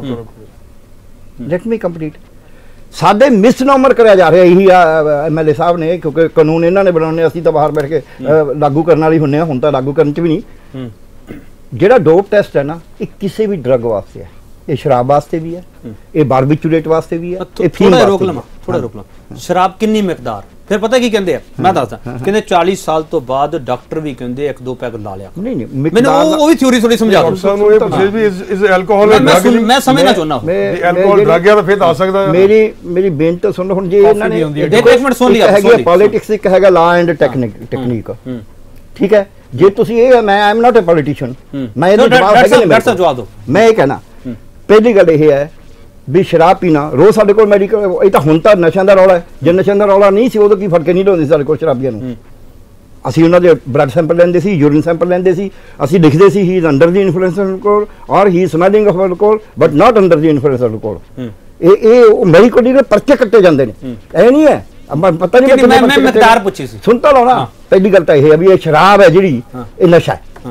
ਲੈਟ ਮੀ ਕੰਪਲੀਟ। ਸਾਡੇ ਮਿਸਨੋਮਰ ਕਰਿਆ ਜਾ ਰਿਹਾ ਇਹੀ ਐਮਐਲਏ ਸਾਹਿਬ ਨੇ, ਕਿਉਂਕਿ ਕਾਨੂੰਨ ਇਹਨਾਂ ਨੇ ਬਣਾਉਣੇ, ਅਸੀਂ ਤਾਂ ਬਾਹਰ ਬੈਠ ਕੇ ਲਾਗੂ ਕਰਨ ਵਾਲੀ ਹੁੰਨੇ ਆ। ਹੁਣ ਤਾਂ ਲਾਗੂ ਕਰਨ 'ਚ ਵੀ ਨਹੀਂ। ਜਿਹੜਾ ਡੋਪ ਟੈਸਟ ਹੈ ਨਾ, ਇਹ ਕਿਸੇ ਵੀ ਡਰਗ ਵਾਸਤੇ ਹੈ, ਇਹ ਸ਼ਰਾਬ ਵਾਸਤੇ ਵੀ ਹੈ, ਇਹ ਬਾਰਬਿਚੂਰੇਟ ਵਾਸਤੇ ਵੀ ਹੈ। ਥੋੜਾ ਰੋਕ ਲਵਾਂ। ਸ਼ਰਾਬ ਕਿੰਨੀ ਮਿਕਦਾਰ? ਫਿਰ ਪਤਾ ਕੀ ਕਹਿੰਦੇ ਆ, ਮੈਂ ਦੱਸਦਾ, ਕਹਿੰਦੇ 40 ਸਾਲ ਤੋਂ ਬਾਅਦ ਡਾਕਟਰ ਵੀ ਕਹਿੰਦੇ 1-2 ਪੈਗ ਲਾ ਲਿਆ। ਨਹੀਂ, ਮੈਨੂੰ ਉਹ ਵੀ ਥਿਊਰੀ ਥੋੜੀ ਸਮਝਾ ਦਿਓ ਸਾਨੂੰ। ਇਹ ਪੁੱਛੇ ਵੀ ਇਸ ਐਲਕੋਹਲ ਮੈਂ ਸਮਝਣਾ ਚਾਹੁੰਦਾ ਹਾਂ। ਐਲਕੋਹਲ ਡਰਗ ਆ ਤਾਂ ਫਿਰ ਦੱਸ ਸਕਦਾ। ਮੇਰੀ ਬੇਨਤੀ ਸੁਣ ਲਓ। ਹੁਣ ਜੇ ਇਹਨਾਂ ਨੇ ਇੱਕ ਮਿੰਟ ਸੁਣ ਲਿਆ, ਹੈਗਾ ਪੋਲਿਟਿਕਸ, ਇੱਕ ਹੈਗਾ ਲਾ ਐਂਡ ਟੈਕਨੀਕ। ਠੀਕ ਹੈ, ਜੇ ਤੁਸੀਂ ਇਹ, ਮੈਂ ਆਮ ਨਾਟ ਅ ਪੋਲੀਟੀਸ਼ੀਅਨ, ਮੈਂ ਇਹਦਾ ਜਵਾਬ ਦਿਓ। ਮੈਂ ਇਹ ਕਹਿਣਾ, ਪਹਿਲੀ ਗੱਲ ਇਹ ਹੈ ਵੀ ਸ਼ਰਾਬ ਪੀਣਾ ਰੋਜ਼ ਸਾਡੇ ਕੋਲ ਮੈਡੀਕਲ, ਇਹ ਤਾਂ ਹੁਣ ਤਾਂ ਨਸ਼ਿਆਂ ਦਾ ਰੌਲਾ ਹੈ। ਜੇ ਨਸ਼ਿਆਂ ਦਾ ਰੌਲਾ ਨਹੀਂ ਸੀ ਉਦੋਂ ਕੀ ਫਰਕ ਨਹੀਂ ਲਾਉਂਦੇ ਸਾਡੇ ਕੋਲ ਸ਼ਰਾਬੀਆਂ ਨੂੰ। ਅਸੀਂ ਉਹਨਾਂ ਦੇ ਬਲੱਡ ਸੈਂਪਲ ਲੈਂਦੇ ਸੀ, ਯੂਰਿਨ ਸੈਂਪਲ ਲੈਂਦੇ ਸੀ, ਅਸੀਂ ਲਿਖਦੇ ਸੀ he is under the influence of alcohol or he is smelling of alcohol but not under the influence of alcohol. ਇਹ ਮੈਡੀਕਲ ਦੇ ਪਰਚੇ ਕੱਟੇ ਜਾਂਦੇ ਨੇ, ਇਹ ਨਹੀਂ ਹੈ। ਪਤਾ ਨਹੀਂ, ਮੈਂ ਮਿਕਦਾਰ ਪੁੱਛੀ ਸੀ, ਸੁਣ ਤਾਂ ਲਓ ਨਾ। ਪਹਿਲੀ ਗੱਲ ਤਾਂ ਇਹ ਹੈ ਵੀ ਇਹ ਸ਼ਰਾਬ ਹੈ ਜਿਹੜੀ, ਇਹ ਨਸ਼ਾ ਹੈ।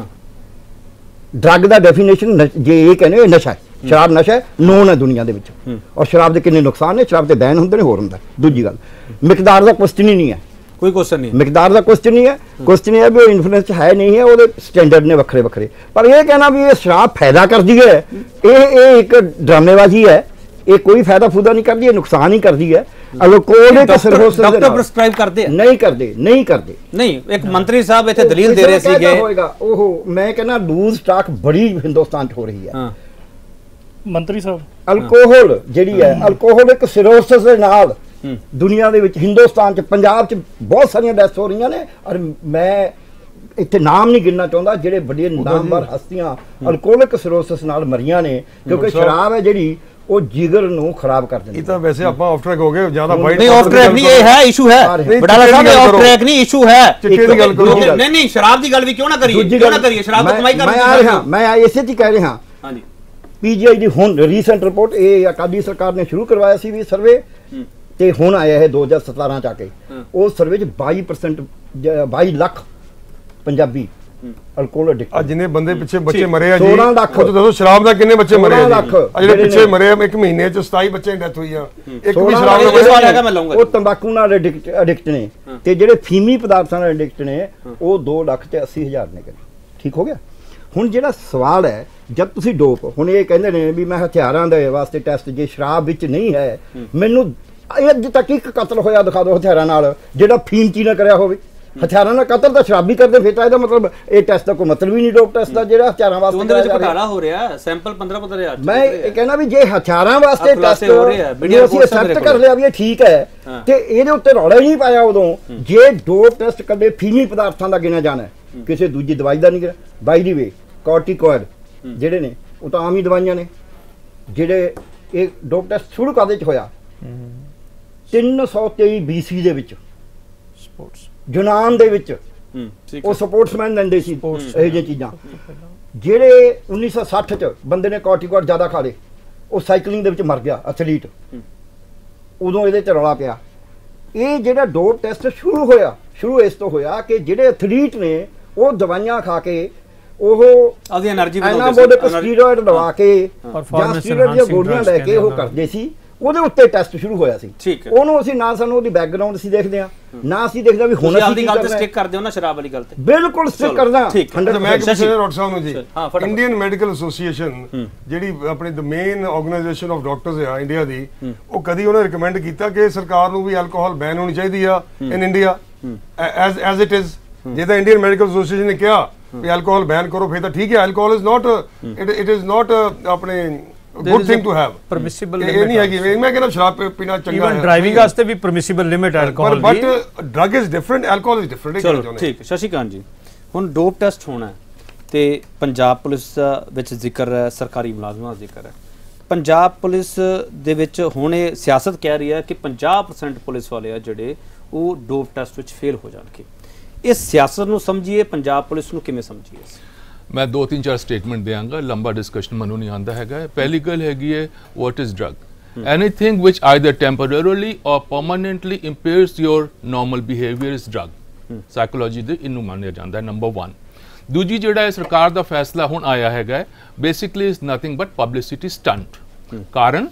ਡਰਗ ਦਾ ਡੈਫੀਨੇਸ਼ਨ ਜੇ ਇਹ ਕਹਿੰਦੇ ਨਸ਼ਾ ਹੈ, ਸ਼ਰਾਬ ਨਸ਼ਾ ਹੈ, ਨੋਨ ਹੈ ਦੁਨੀਆ ਦੇ ਵਿੱਚ। ਔਰ ਸ਼ਰਾਬ ਦੇ ਕਿੰਨੇ ਨੁਕਸਾਨ ਨੇ, ਸ਼ਰਾਬ ਤੇ ਬੈਨ ਹੁੰਦੇ ਨੇ, ਹੋਰ ਹੁੰਦਾ। ਦੂਜੀ ਗੱਲ, ਮਿਕਦਾਰ ਦਾ ਕੁਐਸਚਨ ਹੀ ਨਹੀਂ ਹੈ, ਕੋਈ ਕੁਐਸਚਨ ਨਹੀਂ, ਮਿਕਦਾਰ ਦਾ ਕੁਐਸਚਨ ਨਹੀਂ ਹੈ। ਕੁਐਸਚਨ ਇਹ ਹੈ ਵੀ ਉਹ ਇਨਫਲੂਐਂਸ ਹੈ ਨਹੀਂ ਹੈ, ਉਹਦੇ ਸਟੈਂਡਰਡ ਨੇ ਵੱਖਰੇ ਵੱਖਰੇ। ਪਰ ਇਹ ਕਹਿਣਾ ਵੀ ਇਹ ਸ਼ਰਾਬ ਫਾਇਦਾ ਕਰਦੀ ਹੈ, ਇਹ ਇੱਕ ਡਰਾਮੇਬਾਜ਼ੀ ਹੈ। ਇਹ ਕੋਈ ਫਾਇਦਾ ਫੂਦਾ ਨਹੀਂ ਕਰਦੀ, ਇਹ ਨੁਕਸਾਨ ਹੀ ਕਰਦੀ ਹੈ। ਡਾਕਟਰ ਪ੍ਰਸਕ੍ਰਾਈਬ ਕਰਦੇ ਨਹੀਂ ਨਹੀਂ। ਇੱਕ ਮੰਤਰੀ ਸਾਹਿਬ ਇੱਥੇ ਦਲੀਲ ਦੇ ਰਹੇ ਸੀਗੇ, ਉਹ ਮੈਂ ਕਹਿੰਦਾ ਲੂਜ਼ ਸਟਾਕ ਬੜੀ ਹਿੰਦੁਸਤਾਨ 'ਚ ਹੋ ਰਹੀ ਹੈ। ਮੰਤਰੀ ਸਾਹਿਬ, ਅਲਕੋਹਲ ਜਿਹੜੀ ਹੈ, ਅਲਕੋਹਲ ਇੱਕ ਸਿਰੋਸਿਸ ਦੇ ਨਾਲ ਦੁਨੀਆ ਦੇ ਵਿੱਚ, ਹਿੰਦੁਸਤਾਨ 'ਚ, ਪੰਜਾਬ 'ਚ ਬਹੁਤ ਸਾਰੀਆਂ ਡੈਥਸ ਹੋ ਰਹੀਆਂ ਨੇ। ਔਰ ਮੈਂ ਇੱਥੇ ਨਾਮ ਨਹੀਂ ਗਿਣਨਾ ਚਾਹੁੰਦਾ ਜਿਹੜੇ ਵੱਡੀਆਂ ਨਾਮਵਰ ਹਸਤੀਆਂ ਅਲਕੋਹਲਿਕ ਸਿਰੋਸਿਸ ਨਾਲ ਮਰੀਆਂ ਨੇ, ਕਿਉਂਕਿ ਸ਼ਰਾਬ ਹੈ ਜਿਹੜੀ ਉਹ ਜਿਗਰ ਨੂੰ ਖਰਾਬ ਕਰ ਦਿੰਦੀ। ਇਹ ਤਾਂ ਵੈਸੇ ਆਪਾਂ ਆਫ ਟਰੈਕ ਹੋ ਗਏ ਜ਼ਿਆਦਾ ਵਾਈਡ ਨਹੀਂ ਆਫ ਟਰੈਕ ਨਹੀਂ, ਇਹ ਹੈ ਇਸ਼ੂ ਹੈ ਬਟਾਲਾ ਸਾਹਿਬ, ਆਫ ਟਰੈਕ ਨਹੀਂ ਇਸ਼ੂ ਹੈ। ਚਿੱਟੇ ਦੀ ਗੱਲ ਕਰੋ। ਨਹੀਂ ਸ਼ਰਾਬ ਦੀ ਗੱਲ ਵੀ ਕਿਉਂ ਨਾ ਕਰੀਏ, ਕਿਉਂ ਨਾ ਕਰੀਏ, ਸ਼ਰਾਬ ਤੋਂ ਕਮਾਈ ਕਰਦੇ। ਮੈਂ ਇਸੇ ਚ ਕਹਿ ਰਿਹਾ। ਹਾਂਜੀ ਪੀਜੀਆਈ ਦੀ ਹੁਣ ਰੀਸੈਂਟ ਰਿਪੋਰਟ, ਇਹ ਅਕਾਲੀ ਸਰਕਾਰ ਨੇ ਸ਼ੁਰੂ ਕਰਵਾਇਆ ਸੀ ਵੀ ਸਰਵੇ, ਤੇ ਹੁਣ ਆਇਆ ਹੈ 2017 ਚ ਆ ਕੇ। ਉਸ ਸਰਵੇ ਚ 22% 22 ਲੱਖ ਪੰਜਾਬੀ ਅਲਕੋਹਲ ਐਡਿਕਟ। ਆ ਜਿੰਨੇ ਬੰਦੇ ਪਿੱਛੇ ਬੱਚੇ ਮਰੇ ਆ ਜੀ, 16 ਲੱਖ। ਉਹ ਦੱਸੋ ਸ਼ਰਾਬ ਦਾ ਕਿੰਨੇ ਬੱਚੇ ਮਰੇ ਆ ਜੀ? ਆ ਜਿਹੜੇ ਪਿੱਛੇ ਮਰੇ ਆ, ਇੱਕ ਮਹੀਨੇ ਚ 27 ਬੱਚਿਆਂ ਦੀ ਡੈਥ ਹੋਈ ਆ, ਇੱਕ ਵੀ ਸ਼ਰਾਬ ਨਾਲ। ਉਹ ਤੰਬਾਕੂ ਨਾਲ ਐਡਿਕਟ ਨੇ, ਤੇ ਜਿਹੜੇ ਫੀਮੀ ਪਦਾਰਥਾਂ ਨਾਲ ਐਡਿਕਟ ਨੇ ਉਹ 2,80,000 ਨੇ। ਠੀਕ ਹੋ ਗਿਆ। ਹੁਣ ਜਿਹੜਾ ਸਵਾਲ ਹੈ, ਜਦ ਤੁਸੀਂ ਡੋਪ, ਹੁਣ ਇਹ ਕਹਿੰਦੇ ਨੇ ਵੀ ਮੈਂ ਹਥਿਆਰਾਂ ਦੇ ਵਾਸਤੇ ਟੈਸਟ, ਜੇ ਸ਼ਰਾਬ ਵਿੱਚ ਨਹੀਂ ਹੈ, ਮੈਨੂੰ ਅੱਜ ਤੱਕ ਇੱਕ ਕਤਲ ਹੋਇਆ ਦਿਖਾ ਦਿਓ ਹਥਿਆਰਾਂ ਨਾਲ ਜਿਹੜਾ ਫੀਮ ਚ ਨਾ ਕਰਿਆ ਹੋਵੇ। ਹਥਿਆਰਾਂ ਨਾਲ ਕਤਲ ਤਾਂ ਸ਼ਰਾਬੀ ਕਰਦੇ, ਫਿਰ ਤਾਂ ਇਹਦਾ ਮਤਲਬ ਇਹ ਟੈਸਟ ਦਾ ਕੋਈ ਮਤਲਬ ਹੀ ਨਹੀਂ ਡੋਪ ਟੈਸਟ ਦਾ, ਜਿਹੜਾ ਹਥਿਆਰਾਂ ਵਾਸਤੇ ਉਹਦੇ ਵਿੱਚ ਘਟਾਲਾ ਹੋ ਰਿਹਾ, ਸੈਂਪਲ 15,000। ਮੈਂ ਇਹ ਕਹਿਣਾ ਵੀ ਜੇ ਹਥਿਆਰਾਂ ਵਾਸਤੇ ਟੈਸਟ ਹੋ ਰਿਹਾ, ਵੀਡੀਓ ਅਸੀਂ ਐਕਸੈਪਟ ਕਰ ਲਿਆ ਵੀ ਇਹ ਠੀਕ ਹੈ, ਤੇ ਇਹਦੇ ਉੱਤੇ ਰੌਲਾ ਹੀ ਨਹੀਂ ਪਾਇਆ ਉਦੋਂ, ਜੇ ਡੋਪ ਟੈਸਟ ਕਦੇ ਫੀਮੀ ਪਦਾਰਥਾਂ ਦਾ ਗਿਣਿਆ ਜਾਣਾ, ਕਿਸੇ ਦੂਜੀ ਦਵਾਈ ਦਾ ਨਹੀਂ ਗਿਣਿਆ। ਬਾਈ ਦੀ ਵੇ ਕੋਰਟੀਕੋਇਡ ਜਿਹੜੇ ਨੇ ਉਹ ਤਾਂ ਆਮ ਹੀ ਦਵਾਈਆਂ ਨੇ। ਜਿਹੜੇ ਇਹ ਡੋਪ ਟੈਸਟ ਸ਼ੁਰੂ ਕਾਹਦੇ ਚ ਹੋਇਆ? 323 BC ਦੇ ਵਿੱਚ ਸਪੋਰਟਸ ਯੂਨਾਨ ਦੇ ਵਿੱਚ, ਉਹ ਸਪੋਰਟਸਮੈਨ ਲੈਂਦੇ ਸੀ ਇਹ ਜਿਹੀਆਂ ਚੀਜ਼ਾਂ। ਜਿਹੜੇ 1960 ਚ ਬੰਦੇ ਨੇ ਕੋਰਟੀਕੋਇਡ ਜ਼ਿਆਦਾ ਖਾ ਲਏ, ਉਹ ਸਾਈਕਲਿੰਗ ਦੇ ਵਿੱਚ ਮਰ ਗਿਆ ਐਥਲੀਟ, ਉਦੋਂ ਇਹਦੇ ਚ ਰੌਲਾ ਪਿਆ। ਇਹ ਜਿਹੜਾ ਡੋਪ ਟੈਸਟ ਸ਼ੁਰੂ ਹੋਇਆ, ਸ਼ੁਰੂ ਇਸ ਤੋਂ ਹੋਇਆ ਕਿ ਜਿਹੜੇ ਐਥਲੀਟ ਨੇ ਉਹ ਦਵਾਈਆਂ ਖਾ ਕੇ, ਉਹ ਆਪਦੀ એનર્ਜੀ ਐਨਾਬੋਲਿਕ ਸਟੀਰੋਇਡ ਲਵਾ ਕੇ ਜਾਂ ਸਟੀਰੋਇਡ ਦੀਆਂ ਗੋਲੀਆਂ ਲੈ ਕੇ ਉਹ ਕਰਦੇ ਸੀ, ਉਹਦੇ ਉੱਤੇ ਟੈਸਟ ਸ਼ੁਰੂ ਹੋਇਆ ਸੀ। ਉਹਨੂੰ ਅਸੀਂ ਨਾ, ਸਾਨੂੰ ਉਹਦੀ ਬੈਕਗ੍ਰਾਉਂਡ ਅਸੀਂ ਦੇਖਦੇ ਆ ਨਾ, ਅਸੀਂ ਦੇਖਦੇ ਵੀ ਹੁਣ ਅਸੀਂ ਗੱਲ ਤੇ ਸਟਿਕ ਕਰਦੇ ਹੋ ਨਾ ਸ਼ਰਾਬ ਵਾਲੀ ਗੱਲ ਤੇ। ਬਿਲਕੁਲ ਸਟਿਕ ਕਰਦਾ। ਮੈਂ ਕਿਸੇ ਡਾਕਟਰ ਸਾਹਿਬ ਨੂੰ ਜੀ, ਇੰਡੀਅਨ ਮੈਡੀਕਲ ਐਸੋਸੀਏਸ਼ਨ ਜਿਹੜੀ ਆਪਣੀ the main organisation of doctors ਆ ਇੰਡੀਆ ਦੀ, ਉਹ ਕਦੀ ਉਹਨੇ ਰਿਕਮੈਂਡ ਕੀਤਾ ਕਿ ਸਰਕਾਰ ਨੂੰ ਵੀ ਐਲਕੋਹਲ ਬੈਨ ਹੋਣੀ ਚਾਹੀਦੀ ਆ in India as it is? ਜੇ ਤਾਂ ਇੰਡੀਅਨ ਮੈਡੀਕਲ ਐਸੋਸੀਏਸ਼ਨ ਨੇ ਕਿਹਾ ਵੀ ਐਲਕੋਹਲ ਬੈਨ ਕਰੋ, ਫਿਰ ਤਾਂ ਠੀਕ ਹੈ। Alcohol is not, it is not ਆਪਣੇ good thing to have, permissible ਇਹ ਨਹੀਂ ਹੈਗੀ। ਮੈਂ ਕਹਿੰਦਾ ਸ਼ਰਾਬ ਪੀਣਾ ਚੰਗਾ ਹੈ, ਡਰਾਈਵਿੰਗ ਵਾਸਤੇ ਵੀ ਪਰਮਿਸਿਬਲ ਲਿਮਿਟ ਹੈ ਐਲਕੋਹਲ ਦੀ, but drug is different, alcohol is different. ਚਲੋ ਠੀਕ, ਸ਼ਸ਼ੀਕਾਂਤ ਜੀ, ਹੁਣ ਡੋਪ ਟੈਸਟ ਹੋਣਾ ਤੇ ਪੰਜਾਬ ਪੁਲਿਸ ਵਿੱਚ ਜ਼ਿਕਰ ਹੈ, ਸਰਕਾਰੀ ਮੁਲਾਜ਼ਮਾਂ ਦਾ ਜ਼ਿਕਰ ਹੈ। ਪੰਜਾਬ ਪੁਲਿਸ ਦੇ ਵਿੱਚ ਹੁਣ ਇਹ ਸਿਆਸਤ ਕਹਿ ਰਹੀ ਹੈ ਕਿ 50% ਪੁਲਿਸ ਵਾਲੇ ਆ ਜਿਹੜੇ ਉਹ ਡੋਪ ਟੈਸਟ ਵਿੱਚ ਫੇਲ ਹੋ ਜਾਣਗੇ। ਇਸ ਸਿਆਸਤ ਨੂੰ ਸਮਝੀਏ, ਪੰਜਾਬ ਪੁਲਿਸ ਨੂੰ ਕਿਵੇਂ ਸਮਝੀਏ? मैं 2-3-4 स्टेटमेंट देंगा, लंबा डिस्कशन मनु नहीं आता है। पहली गल हैगी है what is drug? Anything which either temporarily or permanently impairs your normal behaviour is drug. Psychology दे इनू मानिया जाता है, नंबर 1। दूजी जिहड़ा सरकार दा फैसला हुण आया है basically is nothing but publicity stunt. कारण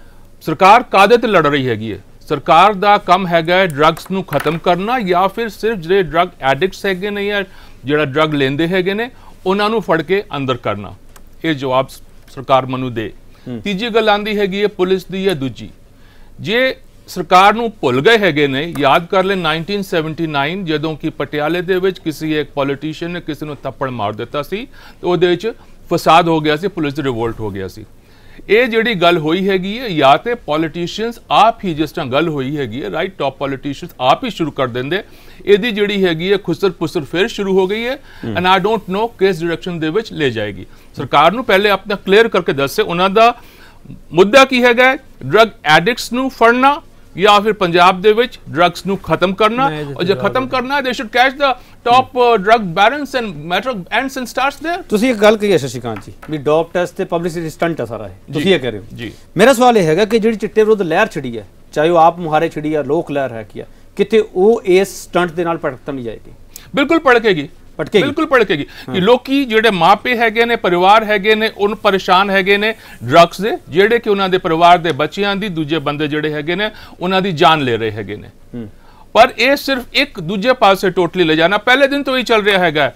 सरकार कादे ते लड़ रही हैगी है? सरकार दा काम हैगा ड्रग्स नू खत्म करना, या फिर सिर्फ जिहड़े ड्रग एडिक्ट्स हैगे ने या जिहड़ा ड्रग लेंदे हैगे ने ਉਹਨਾਂ ਨੂੰ ਫੜ ਕੇ ਅੰਦਰ ਕਰਨਾ? ਇਹ ਜਵਾਬ ਸਰਕਾਰ ਮੈਨੂੰ ਦੇ। ਤੀਜੀ ਗੱਲ ਆਂਦੀ ਹੈਗੀ ਹੈ ਪੁਲਿਸ ਦੀ ਜਾਂ ਦੂਜੀ, ਜੇ ਸਰਕਾਰ ਨੂੰ ਭੁੱਲ ਗਏ ਹੈਗੇ ਨੇ, ਯਾਦ ਕਰ ਲੈ 1979 ਜਦੋਂ ਕਿ ਪਟਿਆਲੇ ਦੇ ਵਿੱਚ ਕਿਸੇ ਇੱਕ ਪੋਲੀਟੀਸ਼ੀਅਨ ਨੇ ਕਿਸੇ ਨੂੰ ਥੱਪੜ ਮਾਰ ਦਿੱਤਾ ਸੀ ਤੇ ਉਹਦੇ ਵਿੱਚ ਫਸਾਦ ਹੋ ਗਿਆ ਸੀ, ਪੁਲਿਸ ਦੀ ਰਿਵੋਲਟ ਹੋ ਗਿਆ ਸੀ। ਇਹ ਜਿਹੜੀ ਗੱਲ ਹੋਈ ਹੈਗੀ ਹੈ, ਜਾਂ ਤੇ ਪੋਲੀਟੀਸ਼ੀਅਨਸ ਆਪ ਹੀ, ਜਿਸ ਤਰ੍ਹਾਂ ਗੱਲ ਹੋਈ ਹੈਗੀ ਹੈ ਰਾਈਟ, ਟੌਪ ਪੋਲੀਟੀਸ਼ੀਅਨਸ ਆਪ ਹੀ ਸ਼ੁਰੂ ਕਰ ਦਿੰਦੇ, ਇਹਦੀ ਜਿਹੜੀ ਹੈਗੀ ਹੈ ਖੁਸਰ ਪੁਸਰ ਫਿਰ ਸ਼ੁਰੂ ਹੋ ਗਈ ਹੈ। ਐਂਡ ਆਈ ਡੋਂਟ ਨੋ ਕਿਸ ਡਾਇਰੈਕਸ਼ਨ ਦੇ ਵਿੱਚ ਲੈ ਜਾਏਗੀ। ਸਰਕਾਰ ਨੂੰ ਪਹਿਲੇ ਆਪਣਾ ਕਲੀਅਰ ਕਰਕੇ ਦੱਸੇ ਉਹਨਾਂ ਦਾ ਮੁੱਦਾ ਕੀ ਹੈਗਾ, ਡਰਗ ਐਡਿਕਟਸ ਨੂੰ ਫੜਨਾ ਜਾਂ ਫਿਰ ਪੰਜਾਬ ਦੇ ਵਿੱਚ ਡਰੱਗਸ ਨੂੰ ਖਤਮ ਕਰਨਾ। ਔਰ ਜੇ ਖਤਮ ਕਰਨਾ they should catch the top drug barons and matter ends and starts there. ਤੁਸੀਂ ਇੱਕ ਗੱਲ ਕਹੀ ਹੈ ਸ਼ਸ਼ੀਕਾਂਤ ਜੀ ਵੀ ਡੋਪ ਟੈਸਟ ਤੇ ਪਬਲਿਸਿਟੀ ਸਟੰਟ ਹੈ ਸਾਰਾ ਇਹ, ਤੁਸੀਂ ਇਹ ਕਹਿ ਰਹੇ ਹੋ ਜੀ। ਮੇਰਾ ਸਵਾਲ ਇਹ ਹੈਗਾ ਕਿ ਜਿਹੜੀ ਚਿੱਟੇ ਵਿਰੁੱਧ ਲਹਿਰ ਛਿੜੀ ਹੈ, ਚਾਹੇ ਉਹ ਆਪ ਮੁਹਾਰੇ ਛਿੜੀ ਹੈ, ਲੋਕ ਲਹਿਰ ਹੈ ਕੀ ਹੈ, ਕਿਤੇ ਉਹ ਇਸ ਸਟੰਟ ਦੇ ਨਾਲ ਭੜਕ ਤਾਂ ਨਹੀਂ ਜਾਏਗੀ? ਬਿਲਕੁਲ ਭੜਕੇਗੀ, ਬਿਲਕੁਲ ਭੜਕੇਗੀ। ਕਿ ਲੋਕੀ ਜਿਹੜੇ ਮਾਪੇ ਹੈਗੇ ਨੇ, ਪਰਿਵਾਰ ਹੈਗੇ ਨੇ, ਉਹਨ ਪਰੇਸ਼ਾਨ ਹੈਗੇ ਨੇ ਡਰੱਗਸ ਦੇ, ਜਿਹੜੇ ਕਿ ਉਹਨਾਂ ਦੇ ਪਰਿਵਾਰ ਦੇ ਬੱਚਿਆਂ ਦੀ, ਦੂਜੇ ਬੰਦੇ ਜਿਹੜੇ ਹੈਗੇ ਨੇ ਉਹਨਾਂ ਦੀ ਜਾਨ ਲੈ ਰਹੇ ਹੈਗੇ ਨੇ। ਪਰ ਇਹ ਸਿਰਫ ਇੱਕ ਦੂਜੇ ਪਾਸੇ ਟੋਟਲੀ ਲੈ ਜਾਣਾ ਪਹਿਲੇ ਦਿਨ ਤੋਂ ਹੀ ਚੱਲ ਰਿਹਾ ਹੈਗਾ।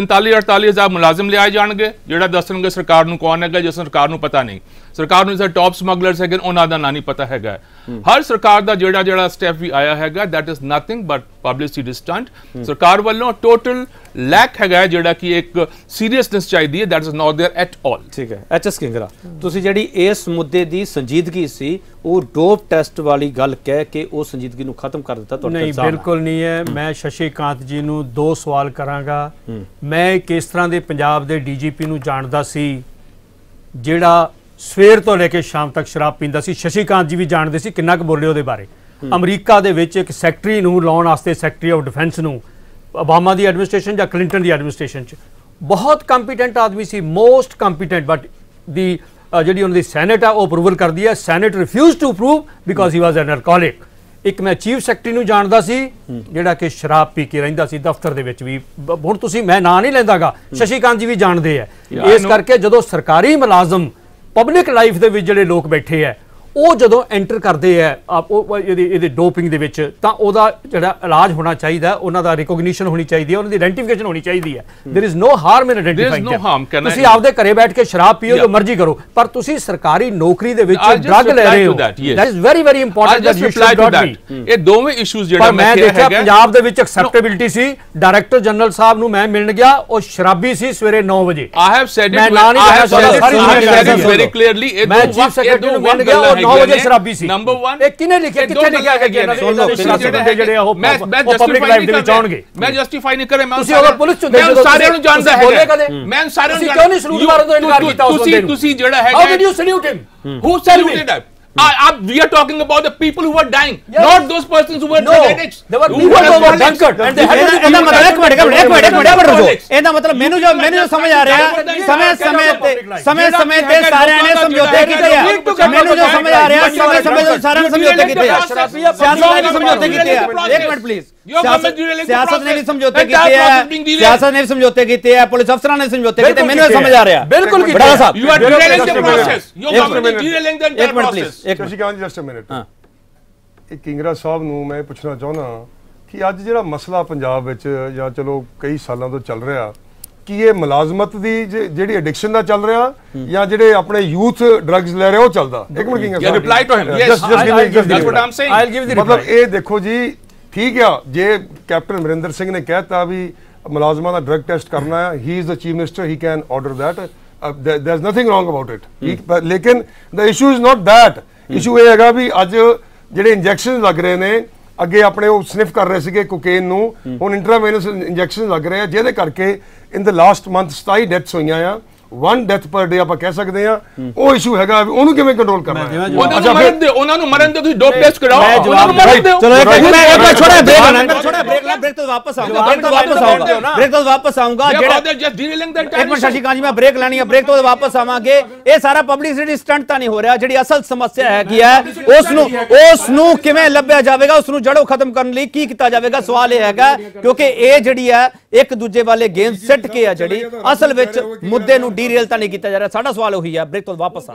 47-48 ਹਜ਼ਾਰ ਮੁਲਾਜ਼ਮ ਲਿਆਏ ਜਾਣਗੇ ਜਿਹੜਾ ਦੱਸਣਗੇ ਸਰਕਾਰ ਨੂੰ ਕੌਣ ਹੈਗਾ, ਜਿਸ ਸਰਕਾਰ ਨੂੰ ਪਤਾ ਨਹੀਂ। ਸਰਕਾਰ ਨੂੰ ਜਿਹੜੇ ਟੌਪ ਸਮਗਲਰਸ ਹੈਗੇ ਉਹਨਾਂ ਦਾ ਨਾਂ ਨਹੀਂ ਪਤਾ ਹੈਗਾ। ਹਰ ਸਰਕਾਰ ਦਾ ਜਿਹੜਾ ਸਟੈਪ ਵੀ ਆਇਆ ਹੈਗਾ that is nothing but publicity stunt. ਸਰਕਾਰ ਵੱਲੋਂ ਟੋਟਲ ਲੈਕ ਹੈਗਾ ਜਿਹੜਾ ਕਿ ਇੱਕ ਸੀਰੀਅਸਨੈਸ ਚਾਹੀਦੀ ਹੈ, that is not there at all. ਠੀਕ ਹੈ ਐਚਐਸ ਕਿੰਗਰਾ, ਤੁਸੀਂ ਜਿਹੜੀ ਇਸ ਮੁੱਦੇ ਦੀ ਸੰਜੀਦਗੀ ਸੀ ਉਹ ਡੋਪ ਟੈਸਟ ਵਾਲੀ ਗੱਲ ਕਹਿ ਕੇ ਉਹ ਸੰਜੀਦਗੀ ਨੂੰ ਖਤਮ ਕਰ ਦਿੱਤਾ ਤੁਹਾਡੇ? ਨਹੀਂ, ਬਿਲਕੁਲ ਨਹੀਂ ਹੈ। ਮੈਂ ਸ਼ਸ਼ੀਕਾਂਤ ਜੀ ਨੂੰ 2 ਸਵਾਲ ਕਰਾਂਗਾ। ਮੈਂ ਕਿਸ ਤਰ੍ਹਾਂ ਦੇ ਪੰਜਾਬ ਦੇ ਡੀਜੀਪੀ ਨੂੰ ਜਾਣਦਾ ਸੀ ਜਿਹੜਾ ਸਵੇਰ ਤੋਂ ਲੈ ਕੇ ਸ਼ਾਮ ਤੱਕ ਸ਼ਰਾਬ ਪੀਂਦਾ ਸੀ। ਸ਼ਸ਼ੀਕਾਂਤ ਜੀ ਵੀ ਜਾਣਦੇ ਸੀ ਕਿੰਨਾ ਕੁ ਬੋਲੇ ਉਹਦੇ ਬਾਰੇ। ਅਮਰੀਕਾ ਦੇ ਵਿੱਚ ਇੱਕ ਸੈਕਟਰੀ ਨੂੰ ਲਾਉਣ ਵਾਸਤੇ, ਸੈਕਟਰੀ ਆਫ ਡਿਫੈਂਸ ਨੂੰ, ਓਬਾਮਾ ਦੀ ਐਡਮਿਨਿਸਟ੍ਰੇਸ਼ਨ ਜਾਂ ਕਲਿੰਟਨ ਦੀ ਐਡਮਿਨਿਸਟ੍ਰੇਸ਼ਨ 'ਚ ਬਹੁਤ ਕੰਪੀਟੈਂਟ ਆਦਮੀ ਸੀ, ਮੋਸਟ ਕੰਪੀਟੈਂਟ। ਬਟ ਦੀ ਜਿਹੜੀ ਉਹਨਾਂ ਦੀ ਸੈਨੇਟ ਆ ਉਹ ਅਪਰੂਵਲ ਕਰਦੀ ਹੈ। Senate refuses to approve because he was an alcoholic. ਇੱਕ ਮੈਂ ਚੀਫ ਸੈਕਟਰੀ ਨੂੰ ਜਾਣਦਾ ਸੀ ਜਿਹੜਾ ਕਿ ਸ਼ਰਾਬ ਪੀ ਕੇ ਰਹਿੰਦਾ ਸੀ ਦਫ਼ਤਰ ਦੇ ਵਿੱਚ ਵੀ। ਹੁਣ ਤੁਸੀਂ, ਮੈਂ ਨਾਂ ਨਹੀਂ ਲੈਂਦਾਗਾ, ਸ਼ਸ਼ੀਕਾਂਤ ਜੀ ਵੀ ਜਾਣਦੇ ਆ। ਇਸ ਕਰਕੇ ਜਦੋਂ ਸਰਕਾਰੀ ਮੁਲਾਜ਼ਮ ਪਬਲਿਕ ਲਾਈਫ ਦੇ ਵਿੱਚ ਜਿਹੜੇ ਲੋਕ ਬੈਠੇ ਆ, ਉਹ ਜਦੋਂ ਐਂਟਰ ਕਰਦੇ ਆ ਇਹਦੇ ਡੋਪਿੰਗ ਦੇ ਵਿੱਚ, ਤਾਂ ਉਹਦਾ ਜਿਹੜਾ ਇਲਾਜ ਹੋਣਾ ਚਾਹੀਦਾ, ਉਹਨਾਂ ਦਾ ਰਿਕੋਗਨੀਸ਼ਨ ਹੋਣੀ ਚਾਹੀਦੀ ਹੈ, ਉਹਨਾਂ ਦੀ ਆਇਡੈਂਟੀਫਿਕੇਸ਼ਨ ਹੋਣੀ ਚਾਹੀਦੀ ਹੈ। There is no harm in identifying. ਤੁਸੀਂ ਆਪਦੇ ਘਰੇ ਬੈਠ ਕੇ ਸ਼ਰਾਬ ਪੀਓ, ਜੋ ਮਰਜ਼ੀ ਕਰੋ, ਪਰ ਤੁਸੀਂ ਸਰਕਾਰੀ ਨੌਕਰੀ ਦੇ ਵਿੱਚ ਡਰੱਗ ਲੈ ਰਹੇ ਹੋ। That is very very important that you should not be. ਇਹ ਦੋਵੇਂ ਇਸ਼ੂਜ਼ ਜਿਹੜਾ ਮੈਂ ਦੇਖਿਆ ਪੰਜਾਬ ਦੇ ਵਿੱਚ ਐਕਸੈਪਟੇਬਿਲਿਟੀ ਸੀ। ਡਾਇਰੈਕਟਰ ਜਨਰਲ ਸਾਹਿਬ ਨੂੰ ਮੈਂ ਮਿਲਣ ਗਿਆ, ਉਹ ਸ਼ਰਾਬੀ ਸੀ ਸਵੇਰੇ 9 ਵਜੇ। I have said it very clearly। ਮੈਂ ਚੀਫ ਸੈਕਟਰੀ ਨੂੰ ਮਿਲ ਗਿਆ, 9 ਵਜੇ ਸ਼ਰਾਬੀ ਸੀ। ਨੰਬਰ 1 ਇਹ ਕਿਹਨੇ ਲਿਖਿਆ, ਕਿੱਥੇ ਲਿਖਿਆ ਹੈ ਕਿ ਜਿਹੜੇ ਉਹ ਪਬਲਿਕ ਲਾਈਫ ਦੇ ਵਿੱਚ ਆਉਣਗੇ? ਮੈਂ ਜਸਟੀਫਾਈ ਨਹੀਂ ਕਰੇ। ਤੁਸੀਂ ਅਗਰ ਪੁਲਿਸ ਚ ਮੈਂ ਸਾਰਿਆਂ ਨੂੰ ਜਾਣਦਾ ਹੈ, ਮੈਂ ਸਾਰਿਆਂ ਨੂੰ ਕਿਉਂ ਨਹੀਂ ਸਲੂਟ ਮਾਰਨ ਤੋਂ ਇਨਕਾਰ ਕੀਤਾ ਉਸ ਬੰਦੇ ਨੂੰ? ਤੁਸੀਂ ਜਿਹੜਾ ਹੈ, how did you salute him? Who saluted him? We are talking about the people who were dying, not those persons who were drug addicts. There were people who were drunkard and they had to ਇਹਦਾ ਮਤਲਬ ਇੱਕ minute ਰੁਕੋ। ਇਹਦਾ ਮਤਲਬ ਮੈਨੂੰ ਜੋ ਸਮਝ ਆ ਰਿਹਾ, ਸਮੇਂ ਤੇ ਸਾਰਿਆਂ ਨੇ ਸਮਝੌਤੇ ਕੀਤੇ ਆ। ਮੈਨੂੰ ਜੋ ਸਮਝ ਆ ਰਿਹਾ, ਸਮੇਂ ਤੇ ਸਾਰਿਆਂ ਨੇ ਸਮਝੌਤੇ ਕੀਤੇ ਆ। ਸਿਆਸਤ ਨੇ ਸਮਝੌਤੇ ਕੀਤੇ ਆ। ਇੱਕ ਮਿੰਟ ਪਲੀਜ਼। ਸਿਆਸਤ ਨੇ ਵੀ ਸਮਝੌਤੇ ਕੀਤੇ ਆ, ਸਿਆਸਤ ਨੇ ਵੀ ਸਮਝੌਤੇ ਕੀਤੇ ਆ, ਪੁਲਿਸ ਅਫਸਰਾਂ ਨੇ ਸਮਝੌਤੇ ਕੀਤੇ। ਮੈਨੂੰ ਇਹ ਸਮਝ ਆ ਰਿਹਾ ਬਿਲਕੁਲ ਕਿ ਬੜਾ ਸਾਹਿਬ you are derailing the process, your government is derailing the entire process। Shashikant ਜੀ ਜਸਟ ਅ ਮਿੰਟ। ਇਹ ਕਿੰਗਰਾ ਸਾਹਿਬ ਨੂੰ ਮੈਂ ਪੁੱਛਣਾ ਚਾਹੁੰਦਾ ਕਿ ਅੱਜ ਜਿਹੜਾ ਮਸਲਾ ਪੰਜਾਬ ਵਿੱਚ ਜਾਂ ਚਲੋ ਕਈ ਸਾਲਾਂ ਤੋਂ ਚੱਲ ਰਿਹਾ, ਕਿ ਇਹ ਮੁਲਾਜ਼ਮਤ ਦੀ ਜਿਹੜੀ ਐਡਿਕਸ਼ਨ ਦਾ ਚੱਲ ਰਿਹਾ ਜਾਂ ਜਿਹੜੇ ਆਪਣੇ ਯੂਥ ਡਰੱਗਸ ਲੈ ਰਹੇ ਉਹ ਚੱਲਦਾ? ਇੱਕ ਮਿੰਟ ਕਿੰਗਰਾ ਸਾਹਿਬ reply to him. Yes, that's what I'm saying। I'll give you the ਮਤਲਬ ਇਹ ਦੇਖੋ ਜੀ, ਠੀਕ ਆ, ਜੇ ਕੈਪਟਨ ਅਮਰਿੰਦਰ ਸਿੰਘ ਨੇ ਕਹਿਤਾ ਵੀ ਮੁਲਾਜ਼ਮਾਂ ਦਾ ਡਰੱਗ ਟੈਸਟ ਕਰਨਾ ਹੈ, he is the chief minister, he can order that, there is nothing wrong about it. ਲੇਕਿਨ the issue is not that. Issue ਇਹ ਹੈਗਾ ਵੀ ਅੱਜ ਜਿਹੜੇ ਇੰਜੈਕਸ਼ਨ ਲੱਗ ਰਹੇ ਨੇ, ਅੱਗੇ ਆਪਣੇ ਉਹ ਸਨਿਫ ਕਰ ਰਹੇ ਸੀਗੇ ਕੋਕੇਨ ਨੂੰ, ਹੁਣ ਇੰਟਰਾਵੇਨਸ ਇੰਜੈਕਸ਼ਨ ਲੱਗ ਰਹੇ ਆ, ਜਿਹਦੇ ਕਰਕੇ in the last month 27 deaths ਹੋਈਆਂ ਆ। 1 ਡੈਥ ਪਰ ਡੇ ਆਪਾਂ ਕਹਿ ਸਕਦੇ ਆ। ਉਹ ਇਸ਼ੂ ਹੈਗਾ, ਉਹਨੂੰ ਕਿਵੇਂ ਕੰਟਰੋਲ ਕਰਨਾ ਹੈ? ਉਹਨਾਂ ਨੂੰ ਮਰਨ ਦਿਓ, ਤੁਸੀਂ ਡੋਪ ਟੈਸਟ ਕਰਾਓ, ਉਹਨਾਂ ਨੂੰ ਮਰਨ ਦਿਓ। ਚਲੋ ਇੱਕ ਮਿੰਟ ਛੋੜਾ ਬ੍ਰੇਕ ਤੋਂ ਵਾਪਸ ਆਊਂਗਾ, ਬ੍ਰੇਕ ਤੋਂ ਵਾਪਸ ਆਊਂਗਾ। ਜਿਹੜਾ ਇੱਕ ਮਿੰਟ ਸ਼ਸ਼ੀਕਾਂਤ ਜੀ, ਮੈਂ ਬ੍ਰੇਕ ਲੈਣੀ ਹੈ, ਬ੍ਰੇਕ ਤੋਂ ਵਾਪਸ ਆਵਾਂਗੇ। ਇਹ ਸਾਰਾ ਪਬਲਿਸਿਟੀ ਸਟੰਟ ਤਾਂ ਨਹੀਂ ਹੋ ਰਿਹਾ। ਜਿਹੜੀ ਅਸਲ ਸਮੱਸਿਆ ਹੈਗੀ ਹੈ, ਉਸ ਨੂੰ ਕਿਵੇਂ ਲੱਭਿਆ ਜਾਵੇਗਾ, ਉਸ ਨੂੰ ਜੜੋਂ ਖਤਮ ਕਰਨ ਲਈ ਕੀ ਕੀਤਾ ਜਾਵੇਗਾ? ਸਵਾਲ ਇਹ ਹੈਗਾ, ਕਿਉਂਕਿ ਇਹ ਜਿਹੜੀ ਹੈ ਇੱਕ ਦੂਜੇ ਵਾਲੇ ਗੇਮ ਸਿੱਟ ਕੇ ਆ, ਜਿਹੜੀ ਅਸਲ ਵਿੱਚ ਮੁੱਦੇ ਨੂੰ ਡੀਰੇਲ ਤਾਂ ਨਹੀਂ ਕੀਤਾ ਜਾ ਰਿਹਾ। ਸਾਡਾ ਸਵਾਲ ਉਹੀ ਹੈ। ਬ੍ਰੇਕ ਤੋਂ ਵਾਪਸ ਆ